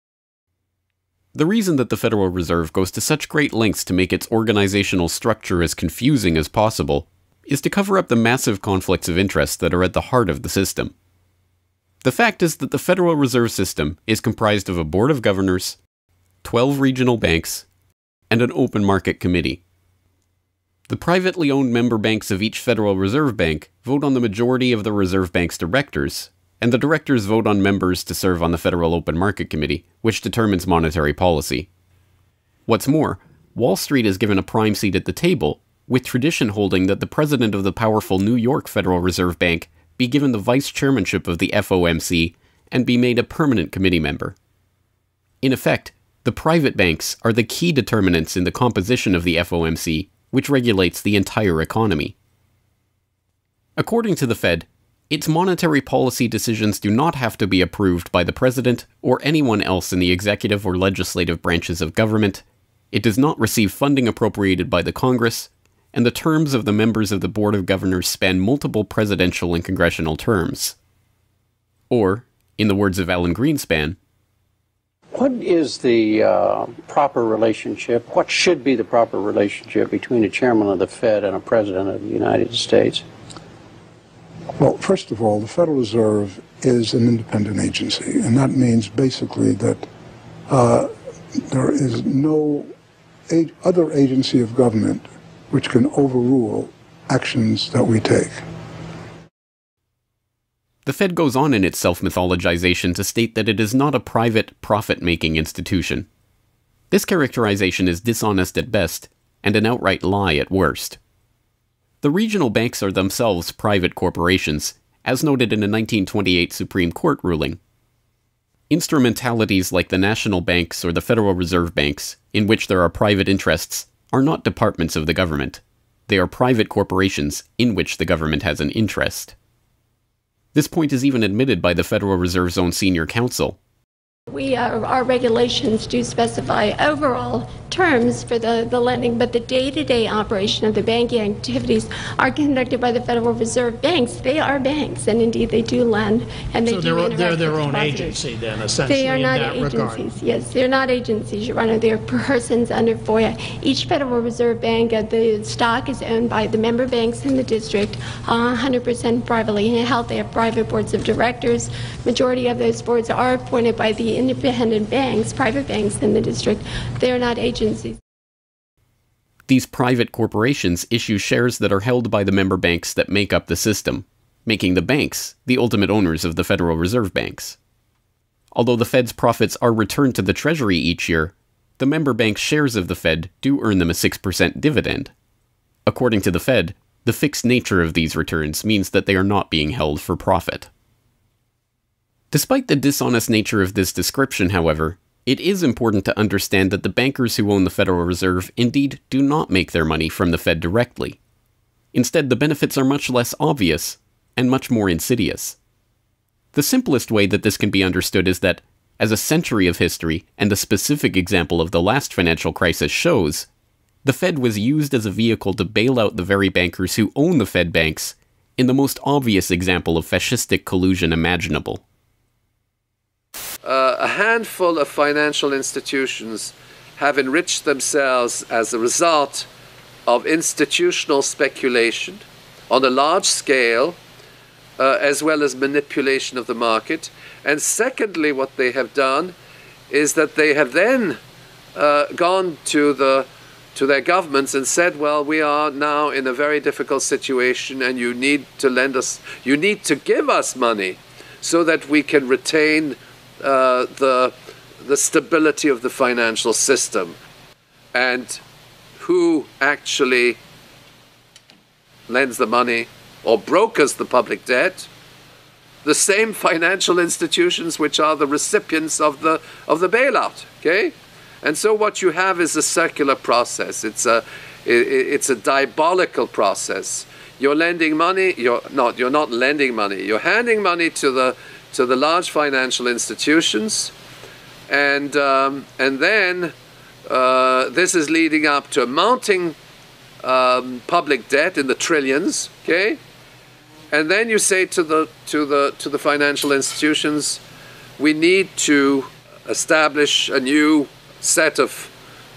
The reason that the Federal Reserve goes to such great lengths to make its organizational structure as confusing as possible is to cover up the massive conflicts of interest that are at the heart of the system. The fact is that the Federal Reserve System is comprised of a Board of Governors, 12 regional banks, and an open market committee. The privately owned member banks of each Federal Reserve Bank vote on the majority of the Reserve Bank's directors, and the directors vote on members to serve on the Federal Open Market Committee, which determines monetary policy. What's more, Wall Street is given a prime seat at the table, with tradition holding that the president of the powerful New York Federal Reserve Bank be given the vice chairmanship of the FOMC and be made a permanent committee member. In effect, the private banks are the key determinants in the composition of the FOMC, which regulates the entire economy. According to the Fed, its monetary policy decisions do not have to be approved by the president or anyone else in the executive or legislative branches of government, it does not receive funding appropriated by the Congress, and the terms of the members of the Board of Governors span multiple presidential and congressional terms. Or, in the words of Alan Greenspan, what is the proper relationship, what should be the proper relationship between a chairman of the Fed and a president of the United States? Well, first of all, the Federal Reserve is an independent agency, and that means basically that there is no other agency of government which can overrule actions that we take. The Fed goes on in its self-mythologization to state that it is not a private, profit-making institution. This characterization is dishonest at best, and an outright lie at worst. The regional banks are themselves private corporations, as noted in a 1928 Supreme Court ruling. Instrumentalities like the national banks or the Federal Reserve Banks, in which there are private interests, are not departments of the government. They are private corporations in which the government has an interest. This point is even admitted by the Federal Reserve's own senior counsel. Our regulations do specify overall terms for the lending, but the day-to-day operation of the banking activities are conducted by the Federal Reserve banks. They are banks, and indeed they do lend, and they do interact with they're their own depositors. agency then, essentially, They are not agencies. Yes, they're not agencies, Your Honor. They're persons under FOIA. Each Federal Reserve Bank, the stock is owned by the member banks in the district, 100% privately held. They have private boards of directors. Majority of those boards are appointed by the independent banks, private banks in the district. They are not agencies. These private corporations issue shares that are held by the member banks that make up the system, making the banks the ultimate owners of the Federal Reserve Banks. Although the Fed's profits are returned to the Treasury each year, the member banks' shares of the Fed do earn them a 6% dividend. According to the Fed, the fixed nature of these returns means that they are not being held for profit. Despite the dishonest nature of this description, however, It is important to understand that the bankers who own the Federal Reserve indeed do not make their money from the Fed directly. Instead, the benefits are much less obvious and much more insidious. The simplest way that this can be understood is that, as a century of history and the specific example of the last financial crisis shows, the Fed was used as a vehicle to bail out the very bankers who own the Fed banks in the most obvious example of fascistic collusion imaginable. A handful of financial institutions have enriched themselves as a result of institutional speculation on a large scale, as well as manipulation of the market. And secondly, what they have done is that they have then gone to their governments and said, well, we are now in a very difficult situation and you need to give us money so that we can retain the stability of the financial system. And who actually lends the money or brokers the public debt? The same financial institutions which are the recipients of the bailout. Okay, and so what you have is a circular process. It's a diabolical process. You're lending money. You're not lending money. You're handing money to the large financial institutions, and then this is leading up to a mounting public debt in the trillions. Okay. And then you say to the financial institutions, we need to establish a new set of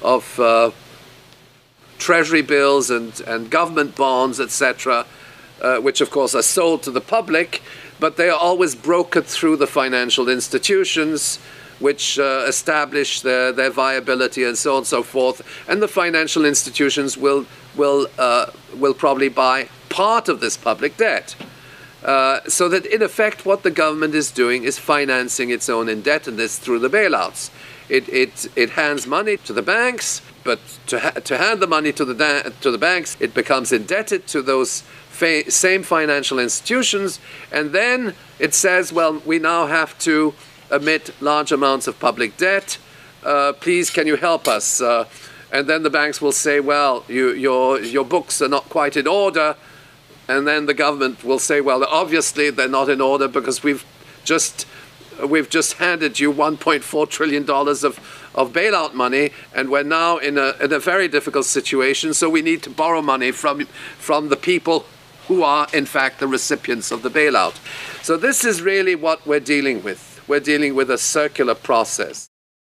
treasury bills and government bonds, etc., which of course are sold to the public, but they are always brokered through the financial institutions, which establish their viability and so on and so forth. And the financial institutions will probably buy part of this public debt. So that in effect what the government is doing is financing its own indebtedness through the bailouts. It hands money to the banks, but to hand the money to the banks, it becomes indebted to those same financial institutions, and then it says, well, we now have to emit large amounts of public debt. Please, can you help us? And then the banks will say, well, your books are not quite in order. And then the government will say, well, obviously they're not in order because we've just handed you $1.4 trillion of bailout money, and we're now in a very difficult situation, so we need to borrow money from the people who are, in fact, the recipients of the bailout. So this is really what we're dealing with. We're dealing with a circular process.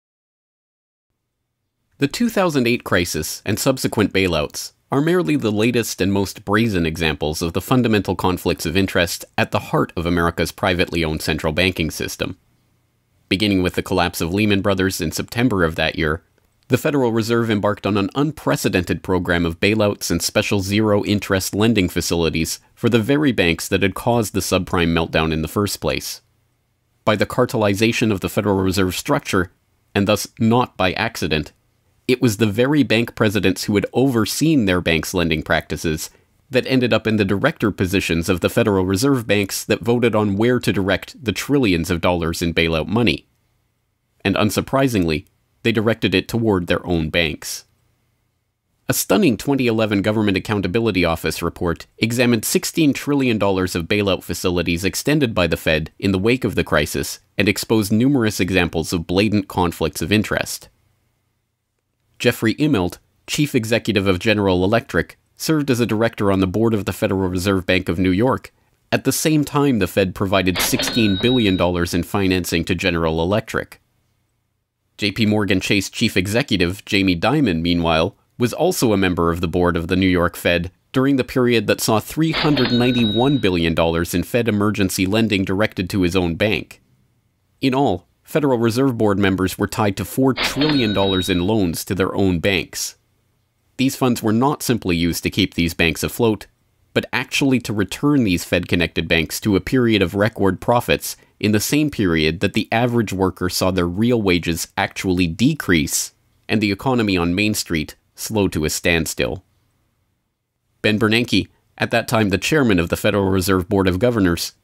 The 2008 crisis and subsequent bailouts are merely the latest and most brazen examples of the fundamental conflicts of interest at the heart of America's privately owned central banking system. Beginning with the collapse of Lehman Brothers in September of that year, the Federal Reserve embarked on an unprecedented program of bailouts and special zero-interest lending facilities for the very banks that had caused the subprime meltdown in the first place. By the cartelization of the Federal Reserve structure, and thus not by accident, it was the very bank presidents who had overseen their banks' lending practices that ended up in the director positions of the Federal Reserve banks that voted on where to direct the trillions of dollars in bailout money. And unsurprisingly, they directed it toward their own banks. A stunning 2011 Government Accountability Office report examined $16 trillion of bailout facilities extended by the Fed in the wake of the crisis and exposed numerous examples of blatant conflicts of interest. Jeffrey Immelt, chief executive of General Electric, served as a director on the board of the Federal Reserve Bank of New York. At the same time, the Fed provided $16 billion in financing to General Electric. JP Morgan Chase chief executive Jamie Dimon, meanwhile, was also a member of the board of the New York Fed during the period that saw $391 billion in Fed emergency lending directed to his own bank. In all, Federal Reserve Board members were tied to $4 trillion in loans to their own banks. These funds were not simply used to keep these banks afloat, but actually to return these Fed-connected banks to a period of record profits in the same period that the average worker saw their real wages actually decrease and the economy on Main Street slow to a standstill. Ben Bernanke, at that time the chairman of the Federal Reserve Board of Governors,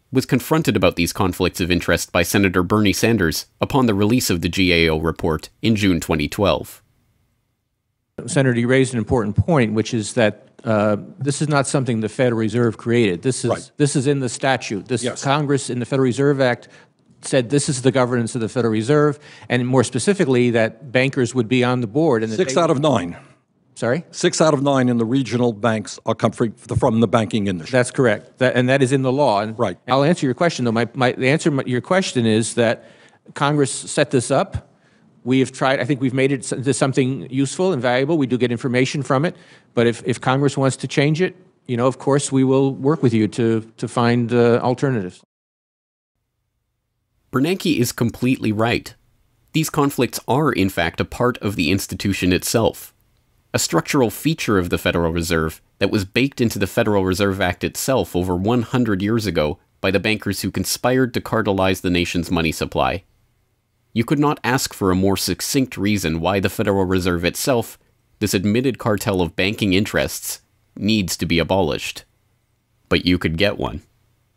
was confronted about these conflicts of interest by Senator Bernie Sanders upon the release of the GAO report in June 2012. Senator, you raised an important point, which is that this is not something the Federal Reserve created. This is in the statute. Congress in the Federal Reserve Act said this is the governance of the Federal Reserve, and more specifically that bankers would be on the board. And 6 out of 9. Sorry? 6 out of 9 in the regional banks are come from the banking industry. That's correct, and that is in the law. And right. I'll answer your question, though. The answer to your question is that Congress set this up. We have tried. I think we've made it into something useful and valuable. We do get information from it, but if Congress wants to change it, of course, we will work with you to find alternatives. Bernanke is completely right. These conflicts are, in fact, a part of the institution itself. A structural feature of the Federal Reserve that was baked into the Federal Reserve Act itself over 100 years ago by the bankers who conspired to cartelize the nation's money supply. You could not ask for a more succinct reason why the Federal Reserve itself, this admitted cartel of banking interests, needs to be abolished. But you could get one.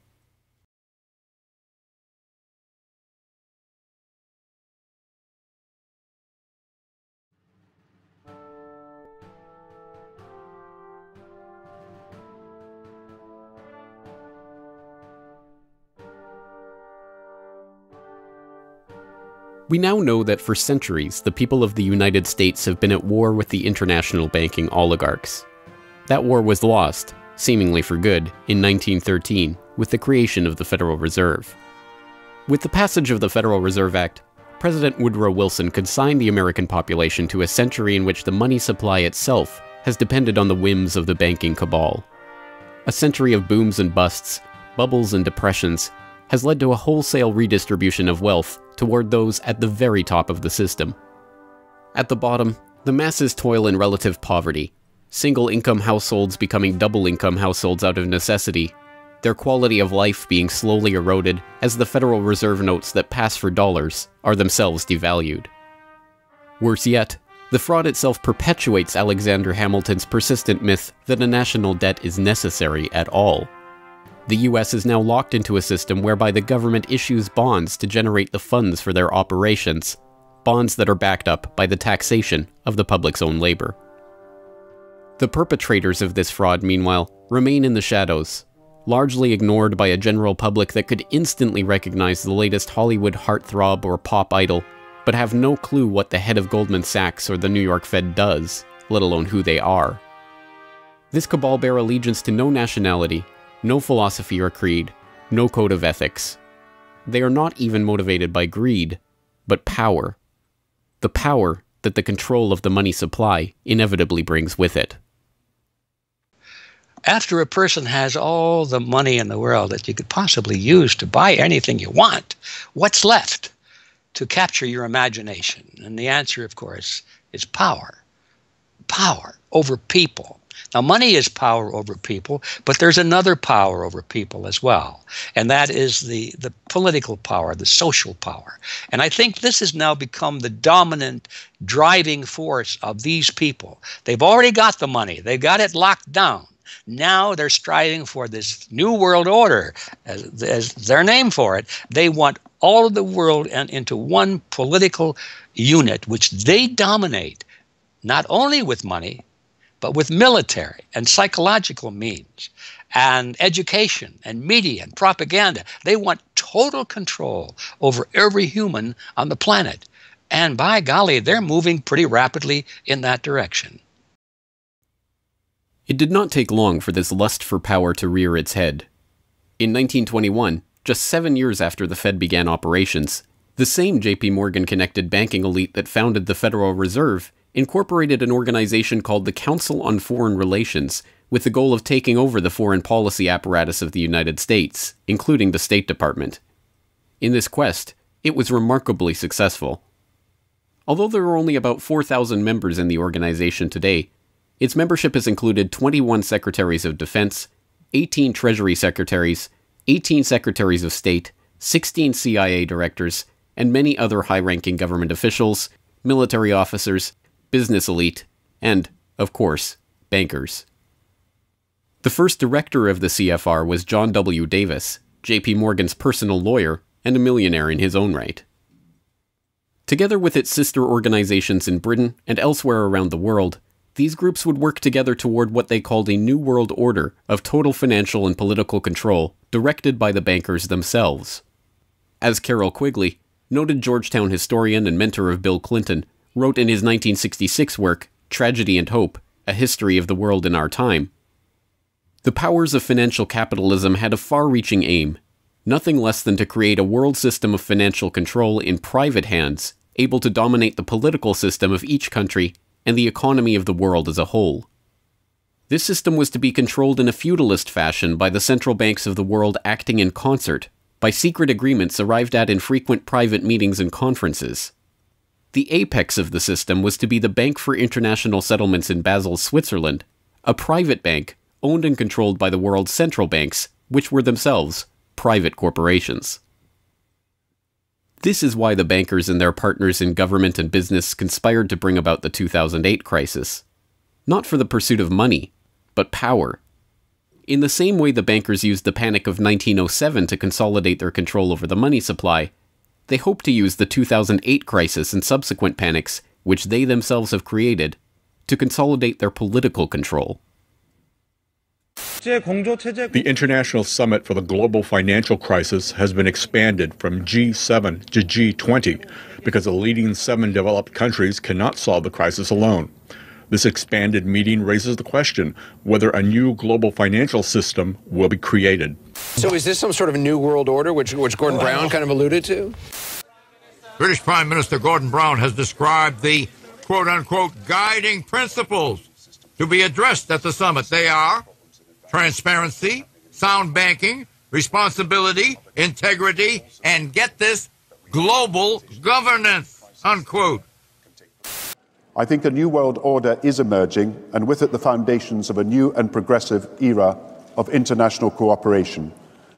We now know that for centuries, the people of the United States have been at war with the international banking oligarchs. That war was lost, seemingly for good, in 1913, with the creation of the Federal Reserve. With the passage of the Federal Reserve Act, President Woodrow Wilson consigned the American population to a century in which the money supply itself has depended on the whims of the banking cabal. A century of booms and busts, bubbles and depressions, has led to a wholesale redistribution of wealth toward those at the very top of the system. At the bottom, the masses toil in relative poverty, single-income households becoming double-income households out of necessity, their quality of life being slowly eroded as the Federal Reserve notes that pass for dollars are themselves devalued. Worse yet, the fraud itself perpetuates Alexander Hamilton's persistent myth that a national debt is necessary at all. The US is now locked into a system whereby the government issues bonds to generate the funds for their operations, bonds that are backed up by the taxation of the public's own labor. The perpetrators of this fraud, meanwhile, remain in the shadows, largely ignored by a general public that could instantly recognize the latest Hollywood heartthrob or pop idol, but have no clue what the head of Goldman Sachs or the New York Fed does, let alone who they are. This cabal bear allegiance to no nationality, no philosophy or creed, no code of ethics. They are not even motivated by greed, but power. The power that the control of the money supply inevitably brings with it. After a person has all the money in the world that you could possibly use to buy anything you want, what's left to capture your imagination? And the answer, of course, is power. Power over people. Now, money is power over people, but there's another power over people as well, and that is the political power, the social power. And I think this has now become the dominant driving force of these people. They've already got the money. They've got it locked down. Now they're striving for this new world order, as their name for it. They want all of the world into one political unit, which they dominate, not only with money, but with military and psychological means and education and media and propaganda. They want total control over every human on the planet. And by golly, they're moving pretty rapidly in that direction. It did not take long for this lust for power to rear its head. In 1921, just 7 years after the Fed began operations, the same J.P. Morgan-connected banking elite that founded the Federal Reserve incorporated an organization called the Council on Foreign Relations with the goal of taking over the foreign policy apparatus of the United States, including the State Department. In this quest, it was remarkably successful. Although there are only about 4,000 members in the organization today, its membership has included 21 Secretaries of Defense, 18 Treasury Secretaries, 18 Secretaries of State, 16 CIA directors, and many other high-ranking government officials, military officers, business elite, and, of course, bankers. The first director of the CFR was John W. Davis, J.P. Morgan's personal lawyer and a millionaire in his own right. Together with its sister organizations in Britain and elsewhere around the world, these groups would work together toward what they called a New World Order of total financial and political control directed by the bankers themselves. As Carroll Quigley, noted Georgetown historian and mentor of Bill Clinton, wrote in his 1966 work, Tragedy and Hope, A History of the World in Our Time, the powers of financial capitalism had a far-reaching aim, nothing less than to create a world system of financial control in private hands, able to dominate the political system of each country and the economy of the world as a whole. This system was to be controlled in a feudalist fashion by the central banks of the world acting in concert, by secret agreements arrived at in frequent private meetings and conferences. The apex of the system was to be the Bank for International Settlements in Basel, Switzerland, a private bank owned and controlled by the world's central banks, which were themselves private corporations. This is why the bankers and their partners in government and business conspired to bring about the 2008 crisis. Not for the pursuit of money, but power. In the same way the bankers used the panic of 1907 to consolidate their control over the money supply, they hope to use the 2008 crisis and subsequent panics, which they themselves have created, to consolidate their political control. The International Summit for the Global Financial Crisis has been expanded from G7 to G20 because the leading 7 developed countries cannot solve the crisis alone. This expanded meeting raises the question whether a new global financial system will be created. So is this some sort of new world order, which Gordon Brown kind of alluded to? British Prime Minister Gordon Brown has described the quote-unquote guiding principles to be addressed at the summit. They are transparency, sound banking, responsibility, integrity, and get this, global governance, unquote. I think a new world order is emerging, and with it the foundations of a new and progressive era of international cooperation.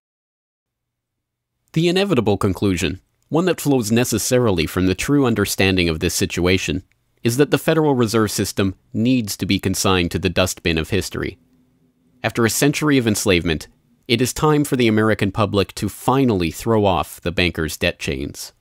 The inevitable conclusion, one that flows necessarily from the true understanding of this situation, is that the Federal Reserve System needs to be consigned to the dustbin of history. After a century of enslavement, it is time for the American public to finally throw off the bankers' debt chains.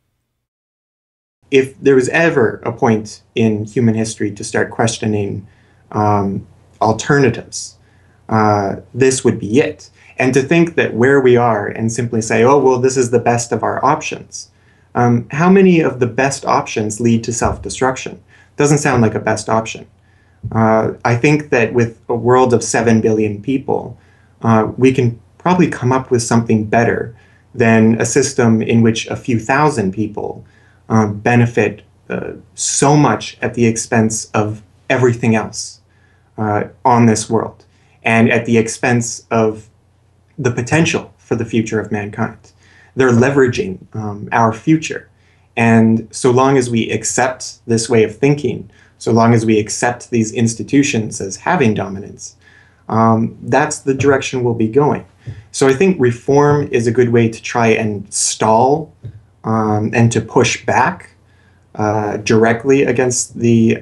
If there was ever a point in human history to start questioning alternatives, this would be it. And to think that where we are and simply say, oh, well, this is the best of our options. How many of the best options lead to self-destruction? Doesn't sound like a best option. I think that with a world of 7 billion people, we can probably come up with something better than a system in which a few thousand people benefit so much at the expense of everything else on this world, and at the expense of the potential for the future of mankind. They're leveraging our future. And so long as we accept this way of thinking, so long as we accept these institutions as having dominance, that's the direction we'll be going. So I think reform is a good way to try and stall and to push back directly against the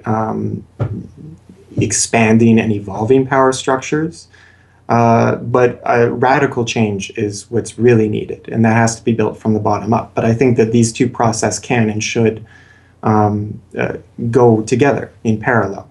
expanding and evolving power structures. But radical change is what's really needed, and that has to be built from the bottom up. But I think that these two processes can and should go together in parallel.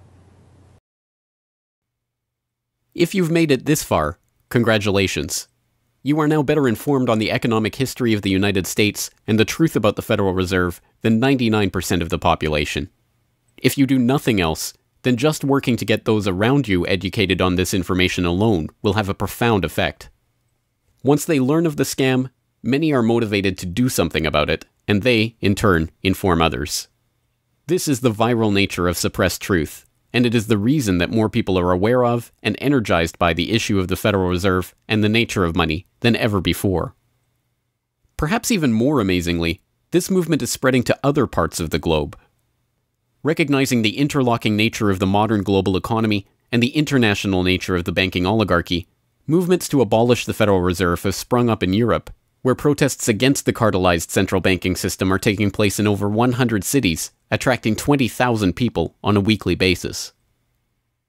If you've made it this far, congratulations. You are now better informed on the economic history of the United States and the truth about the Federal Reserve than 99% of the population. If you do nothing else, then just working to get those around you educated on this information alone will have a profound effect. Once they learn of the scam, many are motivated to do something about it, and they, in turn, inform others. This is the viral nature of suppressed truth, and it is the reason that more people are aware of and energized by the issue of the Federal Reserve and the nature of money than ever before. Perhaps even more amazingly, this movement is spreading to other parts of the globe. Recognizing the interlocking nature of the modern global economy and the international nature of the banking oligarchy, movements to abolish the Federal Reserve have sprung up in Europe, where protests against the cartelized central banking system are taking place in over 100 cities, attracting 20,000 people on a weekly basis.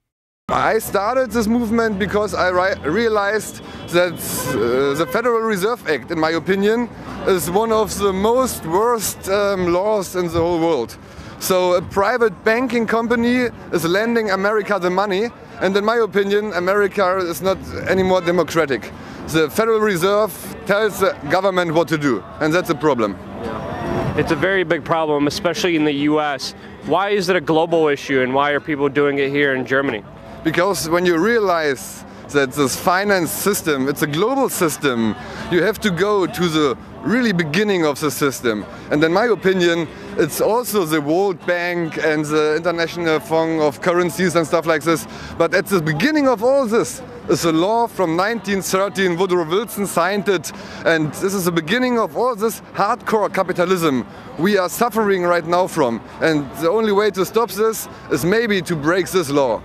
I started this movement because I realized that the Federal Reserve Act, in my opinion, is one of the most worst laws in the whole world. So a private banking company is lending America the money, and in my opinion, America is not any more democratic. The Federal Reserve tells the government what to do, and that's a problem. It's a very big problem, especially in the US. Why is it a global issue, and why are people doing it here in Germany? Because when you realize that this finance system, it's a global system, you have to go to the really beginning of the system. And in my opinion, it's also the World Bank and the International Fund of Currencies and stuff like this. But at the beginning of all this is a law from 1913, Woodrow Wilson signed it, and this is the beginning of all this hardcore capitalism we are suffering right now from. And the only way to stop this is maybe to break this law.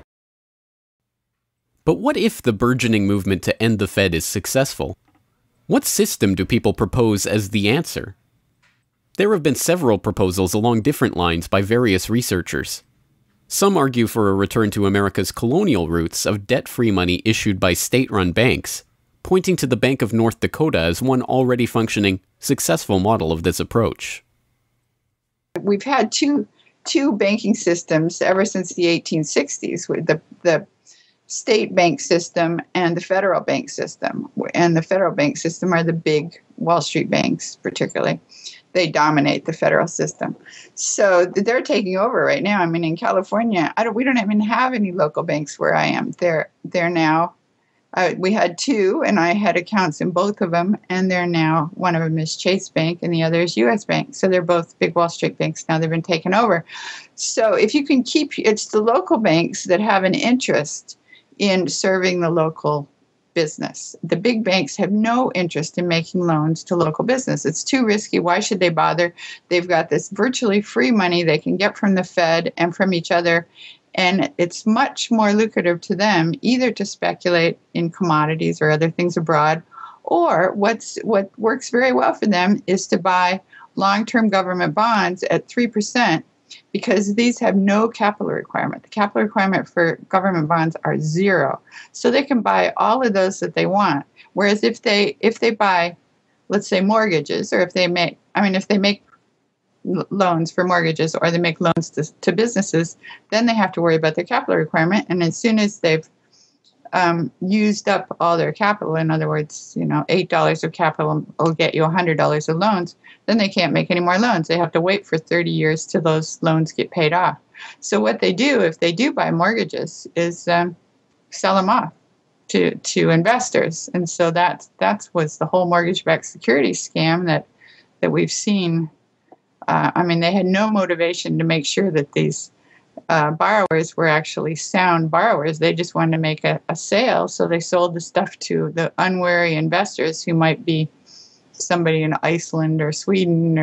But what if the burgeoning movement to end the Fed is successful? What system do people propose as the answer? There have been several proposals along different lines by various researchers. Some argue for a return to America's colonial roots of debt-free money issued by state-run banks, pointing to the Bank of North Dakota as one already functioning, successful model of this approach. We've had two banking systems ever since the 1860s, with the state bank system and the federal bank system. And the federal bank system are the big Wall Street banks, particularly. They dominate the federal system. So they're taking over right now. I mean, in California, we don't even have any local banks where I am. They're now, we had two, and I had accounts in both of them, and they're now, one of them is Chase Bank, and the other is U.S. Bank. So they're both big Wall Street banks now. They've been taken over. So if you can keep, it's the local banks that have an interest in serving the local business. The big banks have no interest in making loans to local business. It's too risky. Why should they bother? They've got this virtually free money they can get from the Fed and from each other, and it's much more lucrative to them either to speculate in commodities or other things abroad, or what works very well for them is to buy long-term government bonds at 3%, because these have no capital requirement. The capital requirement for government bonds are zero. So they can buy all of those that they want. Whereas if they buy, let's say, mortgages, or if they make loans for mortgages, or they make loans to businesses, then they have to worry about their capital requirement. And as soon as they've used up all their capital, in other words, $8 of capital will get you $100 of loans, then they can't make any more loans. They have to wait for 30 years till those loans get paid off. So what they do, if they do buy mortgages, is sell them off to investors. And so that was the whole mortgage-backed securities scam that we've seen. They had no motivation to make sure that these borrowers were actually sound borrowers. They just wanted to make a sale, so they sold the stuff to the unwary investors who might be somebody in Iceland or Sweden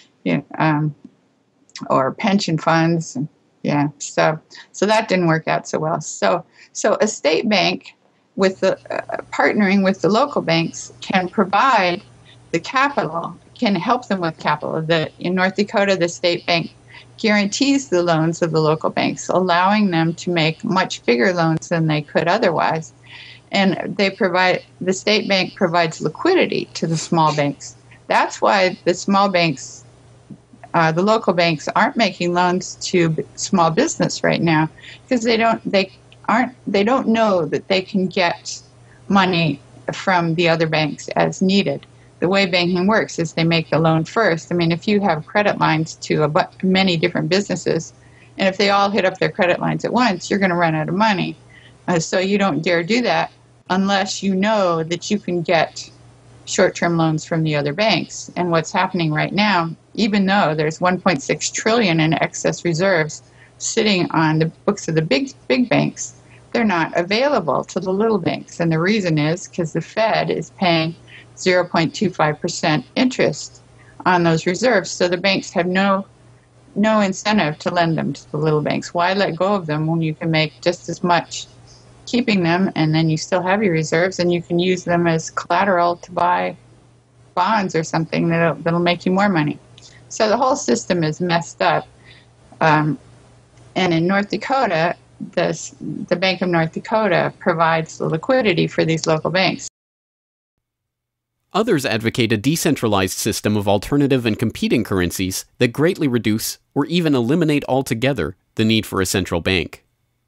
or pension funds. Yeah, so that didn't work out so well. So a state bank with the partnering with the local banks can provide the capital, can help them with capital. In North Dakota, the state bank guarantees the loans of the local banks, allowing them to make much bigger loans than they could otherwise. And the state bank provides liquidity to the small banks. That's why the small banks, the local banks, aren't making loans to small business right now, because they don't know that they can get money from the other banks as needed. The way banking works is they make the loan first. I mean, if you have credit lines to many different businesses, and if they all hit up their credit lines at once, you're going to run out of money. So you don't dare do that unless you know that you can get short-term loans from the other banks. And what's happening right now, even though there's $1.6 trillion in excess reserves sitting on the books of the big banks, they're not available to the little banks. And the reason is because the Fed is paying 0.25% interest on those reserves. So the banks have no incentive to lend them to the little banks. Why let go of them when you can make just as much keeping them, and then you still have your reserves, and you can use them as collateral to buy bonds or something that'll make you more money. So the whole system is messed up. And in North Dakota, the Bank of North Dakota provides the liquidity for these local banks. Others advocate a decentralized system of alternative and competing currencies that greatly reduce or even eliminate altogether the need for a central bank.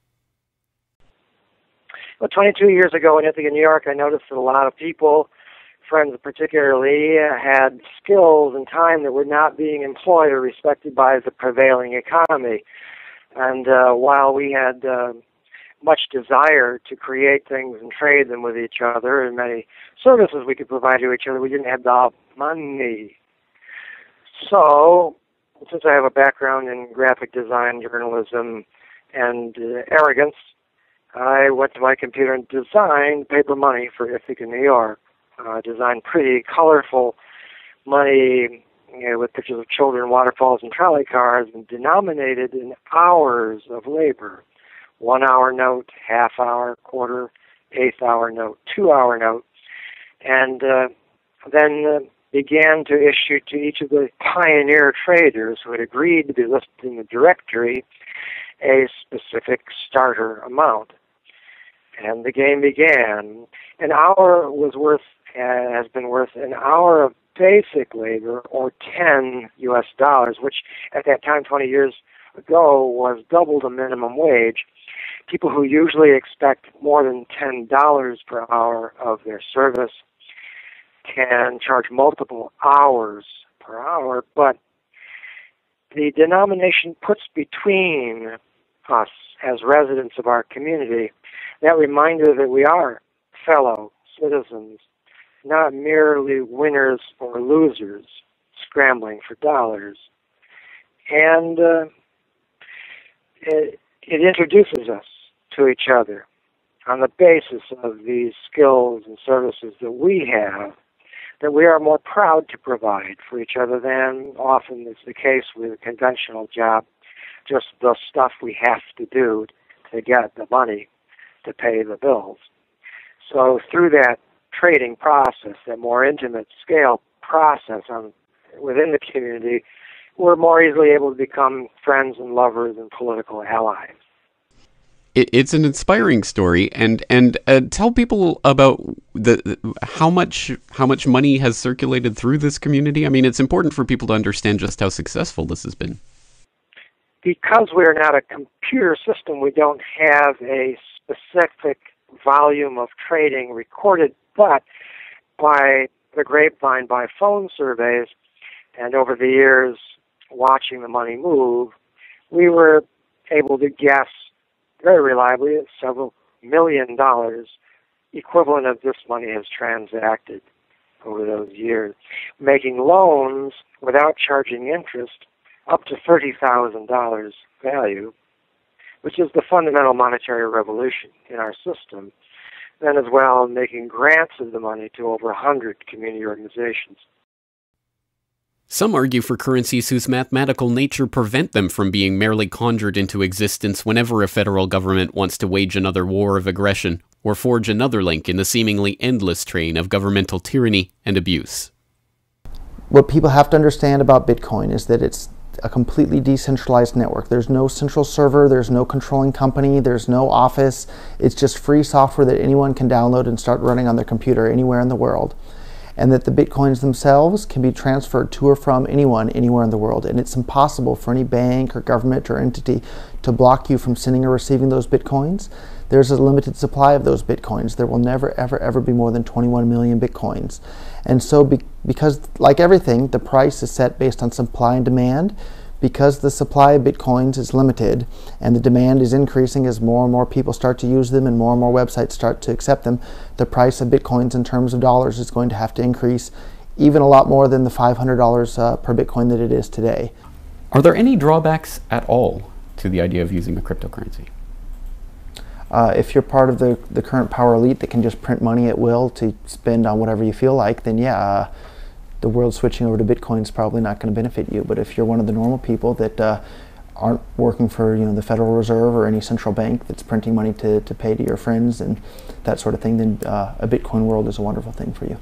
Well, 22 years ago in Ithaca, New York, I noticed that a lot of people, friends particularly, had skills and time that were not being employed or respected by the prevailing economy. And while we had much desire to create things and trade them with each other and many services we could provide to each other, we didn't have the money. So, since I have a background in graphic design, journalism, and arrogance, I went to my computer and designed paper money for Ithaca, New York. Designed pretty colorful money, with pictures of children, waterfalls, and trolley cars, and denominated in hours of labor. 1 hour note, half hour, quarter, eighth hour note, 2 hour note, and then began to issue to each of the pioneer traders who had agreed to be listed in the directory a specific starter amount. And the game began. An hour has been worth an hour of basic labor, or 10 US dollars, which at that time, 20 years ago, was double the minimum wage. People who usually expect more than $10 per hour of their service can charge multiple hours per hour, but the denomination puts between us as residents of our community that reminder that we are fellow citizens, not merely winners or losers scrambling for dollars. And it introduces us to each other on the basis of these skills and services that we have, that we are more proud to provide for each other than often is the case with a conventional job, just the stuff we have to do to get the money to pay the bills. So through that trading process, that more intimate scale process within the community, we're more easily able to become friends and lovers and political allies. It's an inspiring story, and tell people about how much money has circulated through this community. I mean, it's important for people to understand just how successful this has been. Because we're not a computer system, we don't have a specific volume of trading recorded, but by the grapevine, by phone surveys, and over the years watching the money move, we were able to guess very reliably at several $1 million equivalent of this money has transacted over those years, making loans without charging interest up to $30,000 value, which is the fundamental monetary revolution in our system. Then as well, making grants of the money to over 100 community organizations. Some argue for currencies whose mathematical nature prevent them from being merely conjured into existence whenever a federal government wants to wage another war of aggression or forge another link in the seemingly endless train of governmental tyranny and abuse. What people have to understand about Bitcoin is that it's a completely decentralized network. There's no central server, there's no controlling company, there's no office. It's just free software that anyone can download and start running on their computer anywhere in the world. And that the Bitcoins themselves can be transferred to or from anyone, anywhere in the world. And it's impossible for any bank or government or entity to block you from sending or receiving those Bitcoins. There's a limited supply of those Bitcoins. There will never, ever, ever be more than 21 million Bitcoins. And so because, like everything, the price is set based on supply and demand, because the supply of Bitcoins is limited and the demand is increasing as more and more people start to use them and more websites start to accept them, the price of Bitcoins in terms of dollars is going to have to increase even a lot more than the $500 per Bitcoin that it is today. Are there any drawbacks at all to the idea of using a cryptocurrency? If you're part of the current power elite that can just print money at will to spend on whatever you feel like, then yeah, the world switching over to Bitcoin is probably not going to benefit you. But if you're one of the normal people that aren't working for the Federal Reserve or any central bank that's printing money to pay to your friends and that sort of thing, then a Bitcoin world is a wonderful thing for you.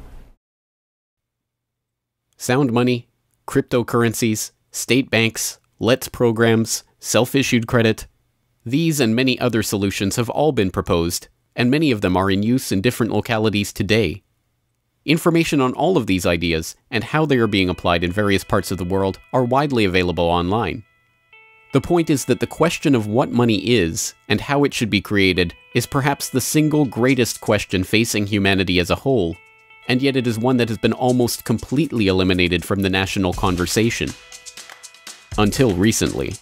Sound money, cryptocurrencies, state banks, LETS programs, self-issued credit. These and many other solutions have all been proposed, and many of them are in use in different localities today. Information on all of these ideas and how they are being applied in various parts of the world are widely available online. The point is that the question of what money is and how it should be created is perhaps the single greatest question facing humanity as a whole, and yet it is one that has been almost completely eliminated from the national conversation. Until recently.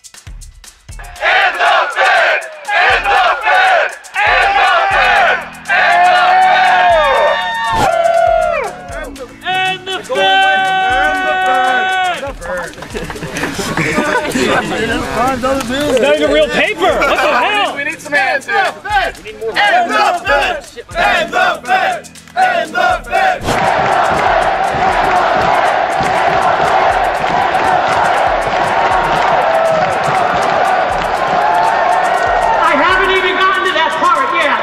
It's not even real paper! What the hell? We need some hands here! We need more hands up, Fed! Hands up, Fed! Hands up, Fed! I haven't even gotten to that part yet!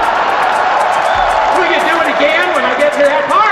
We can do it again when I get to that part!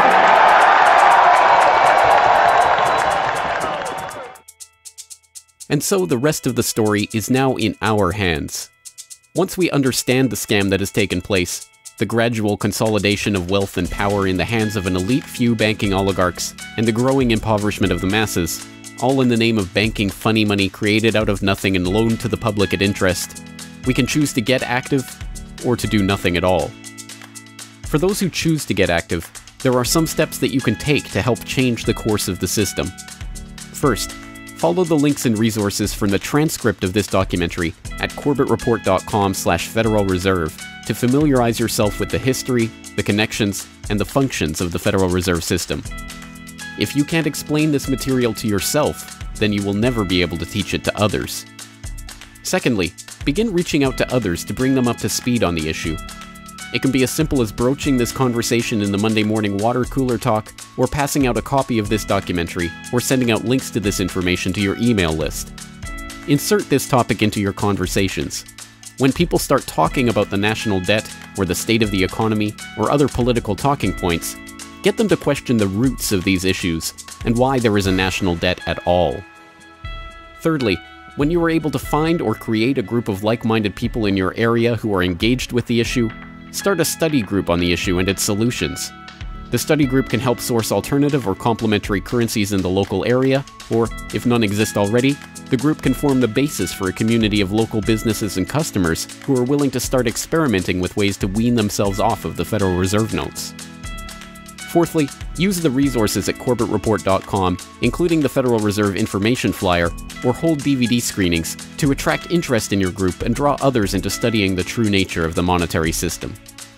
And so the rest of the story is now in our hands. Once we understand the scam that has taken place, the gradual consolidation of wealth and power in the hands of an elite few banking oligarchs, and the growing impoverishment of the masses, all in the name of banking funny money created out of nothing and loaned to the public at interest, we can choose to get active or to do nothing at all. For those who choose to get active, there are some steps that you can take to help change the course of the system. First, follow the links and resources from the transcript of this documentary at corbettreport.com/Federal Reserve to familiarize yourself with the history, the connections, and the functions of the Federal Reserve System. If you can't explain this material to yourself, then you will never be able to teach it to others. Secondly, begin reaching out to others to bring them up to speed on the issue. It can be as simple as broaching this conversation in the Monday morning water cooler talk, or passing out a copy of this documentary, or sending out links to this information to your email list. Insert this topic into your conversations. When people start talking about the national debt, or the state of the economy, or other political talking points, get them to question the roots of these issues, and why there is a national debt at all. Thirdly, when you are able to find or create a group of like-minded people in your area who are engaged with the issue, start a study group on the issue and its solutions. The study group can help source alternative or complementary currencies in the local area, or, if none exist already, the group can form the basis for a community of local businesses and customers who are willing to start experimenting with ways to wean themselves off of the Federal Reserve notes. Fourthly, use the resources at corbettreport.com, including the Federal Reserve information flyer, or hold DVD screenings, to attract interest in your group and draw others into studying the true nature of the monetary system.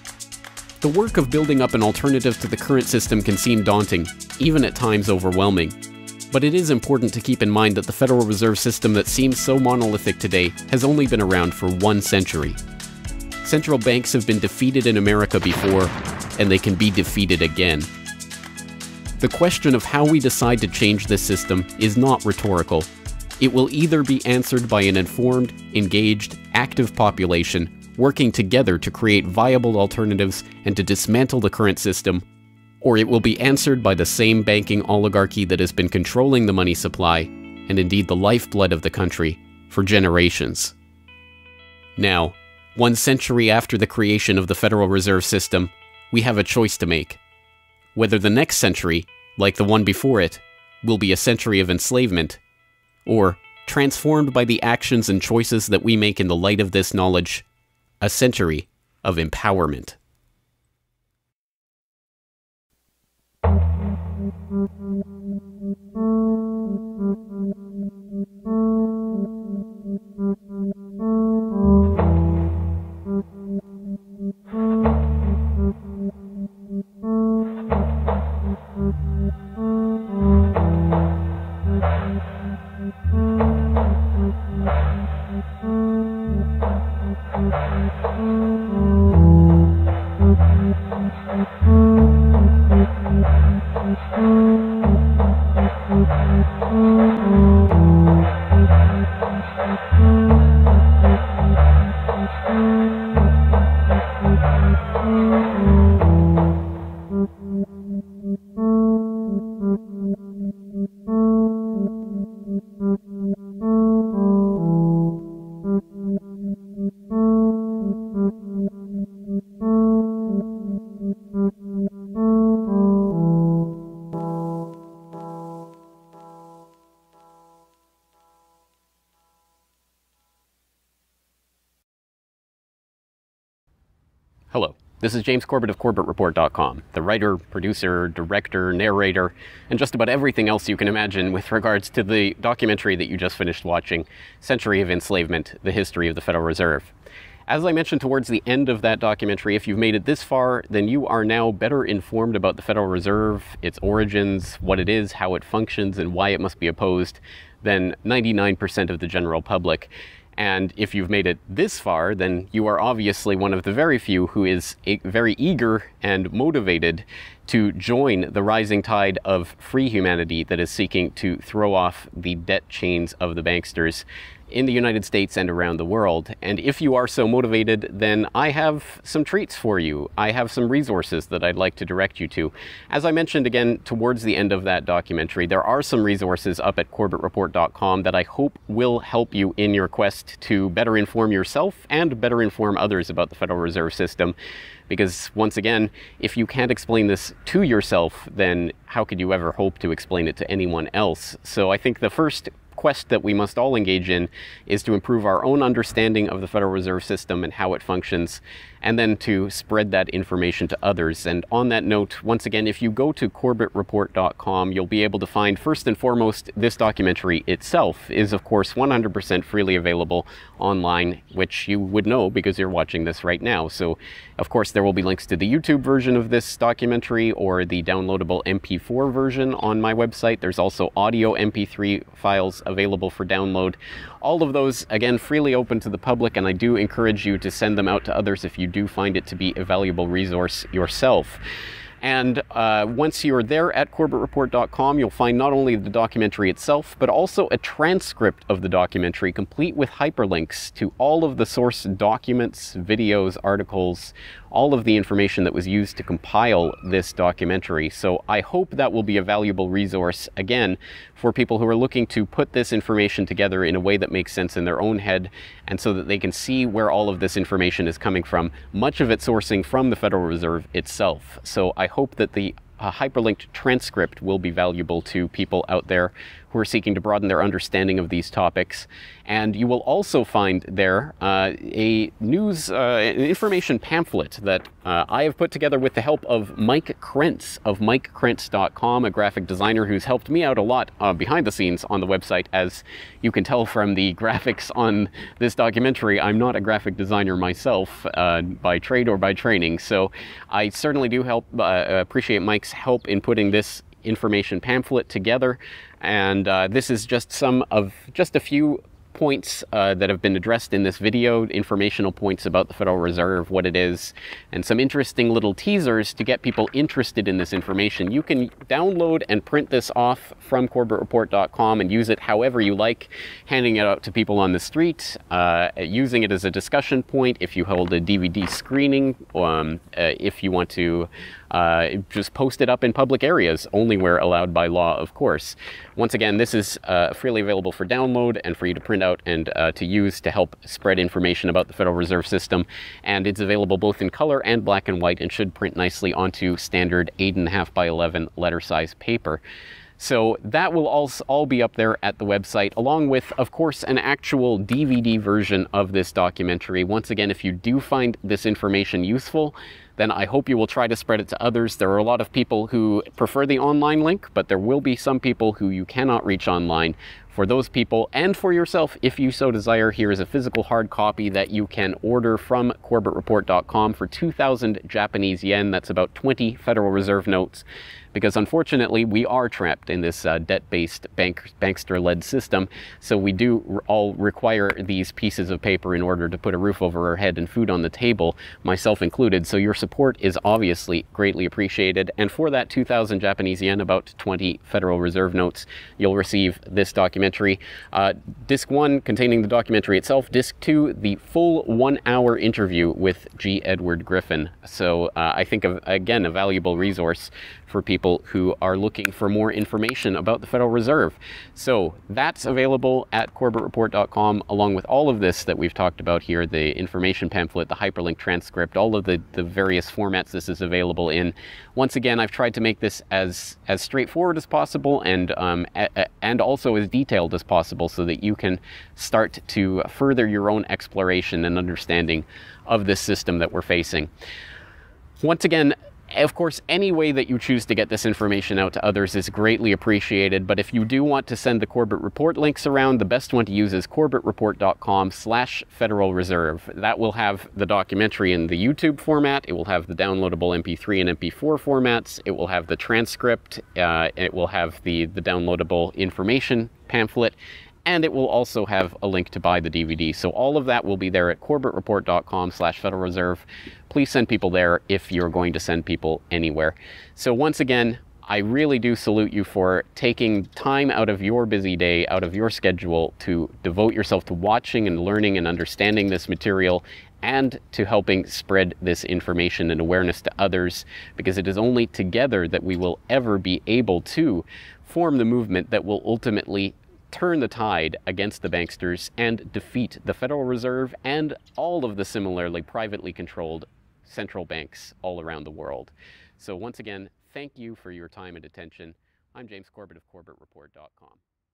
The work of building up an alternative to the current system can seem daunting, even at times overwhelming. But it is important to keep in mind that the Federal Reserve System that seems so monolithic today has only been around for 1 century. Central banks have been defeated in America before, and they can be defeated again. The question of how we decide to change this system is not rhetorical. It will either be answered by an informed, engaged, active population working together to create viable alternatives and to dismantle the current system, or it will be answered by the same banking oligarchy that has been controlling the money supply, and indeed the lifeblood of the country, for generations. Now, 1 century after the creation of the Federal Reserve System, we have a choice to make. Whether the next century, like the one before it, will be a century of enslavement, or, transformed by the actions and choices that we make in the light of this knowledge, a century of empowerment. Hello, this is James Corbett of CorbettReport.com, the writer, producer, director, narrator, and just about everything else you can imagine with regards to the documentary that you just finished watching, Century of Enslavement, The History of the Federal Reserve. As I mentioned towards the end of that documentary, if you've made it this far, then you are now better informed about the Federal Reserve, its origins, what it is, how it functions, and why it must be opposed than 99% of the general public. And if you've made it this far, then you are obviously one of the very few who is very eager and motivated to join the rising tide of free humanity that is seeking to throw off the debt chains of the banksters in the United States and around the world. And if you are so motivated, then I have some treats for you. I have some resources that I'd like to direct you to. As I mentioned again towards the end of that documentary, there are some resources up at CorbettReport.com that I hope will help you in your quest to better inform yourself and better inform others about the Federal Reserve System. Because once again, if you can't explain this to yourself, then how could you ever hope to explain it to anyone else? So I think the first quest that we must all engage in is to improve our own understanding of the Federal Reserve System and how it functions, and then to spread that information to others. And on that note, once again, if you go to CorbettReport.com, you'll be able to find, first and foremost, this documentary itself is, of course, 100% freely available online, which you would know because you're watching this right now. So, of course, there will be links to the YouTube version of this documentary or the downloadable MP4 version on my website. There's also audio MP3 files available for download. All of those, again, freely open to the public, and I do encourage you to send them out to others if you do find it to be a valuable resource yourself. And once you're there at CorbettReport.com, you'll find not only the documentary itself, but also a transcript of the documentary, complete with hyperlinks to all of the source documents, videos, articles, all of the information that was used to compile this documentary. So I hope that will be a valuable resource, again, for people who are looking to put this information together in a way that makes sense in their own head, and so that they can see where all of this information is coming from, much of it sourcing from the Federal Reserve itself. So I hope that the hyperlinked transcript will be valuable to people out there who are seeking to broaden their understanding of these topics. And you will also find there a news information pamphlet that I have put together with the help of Mike Krentz of MikeKrentz.com, a graphic designer who's helped me out a lot behind the scenes on the website. As you can tell from the graphics on this documentary, I'm not a graphic designer myself by trade or by training, so I certainly do appreciate Mike's help in putting this information pamphlet together. And this is just a few points that have been addressed in this video, informational points about the Federal Reserve, what it is, and some interesting little teasers to get people interested in this information. You can download and print this off from CorbettReport.com and use it however you like, handing it out to people on the street, using it as a discussion point if you hold a DVD screening, if you want to just post it up in public areas, only where allowed by law, of course. Once again, this is freely available for download and for you to print out and to use to help spread information about the Federal Reserve System. And it's available both in color and black and white and should print nicely onto standard 8.5 by 11 letter size paper. So that will all be up there at the website, along with, of course, an actual DVD version of this documentary. Once again, if you do find this information useful, then I hope you will try to spread it to others. There are a lot of people who prefer the online link, but there will be some people who you cannot reach online. For those people, and for yourself, if you so desire, here is a physical hard copy that you can order from CorbettReport.com for 2,000 Japanese yen. That's about 20 Federal Reserve notes. Because unfortunately, we are trapped in this debt-based bankster-led system, so we do all require these pieces of paper in order to put a roof over our head and food on the table, myself included. So your support is obviously greatly appreciated. And for that 2,000 Japanese yen, about 20 Federal Reserve notes, you'll receive this documentary. Disc 1 containing the documentary itself. Disc 2, the full 1-hour interview with G. Edward Griffin. So I think, again, a valuable resource for people people who are looking for more information about the Federal Reserve. So that's available at corbettreport.com, along with all of this that we've talked about here, the information pamphlet, the hyperlink transcript, all of the various formats this is available in. Once again, I've tried to make this as straightforward as possible and also as detailed as possible so that you can start to further your own exploration and understanding of this system that we're facing. Once again, of course, any way that you choose to get this information out to others is greatly appreciated, but if you do want to send the Corbett Report links around, the best one to use is corbettreport.com/Federal Reserve. That will have the documentary in the YouTube format, it will have the downloadable MP3 and MP4 formats, it will have the transcript, it will have the downloadable information pamphlet, and it will also have a link to buy the DVD. So all of that will be there at corbettreport.com/Federal Reserve. Please send people there if you're going to send people anywhere. So once again, I really do salute you for taking time out of your busy day, out of your schedule, to devote yourself to watching and learning and understanding this material, and to helping spread this information and awareness to others, because it is only together that we will ever be able to form the movement that will ultimately turn the tide against the banksters and defeat the Federal Reserve and all of the similarly privately controlled central banks all around the world. So once again, thank you for your time and attention. I'm James Corbett of CorbettReport.com.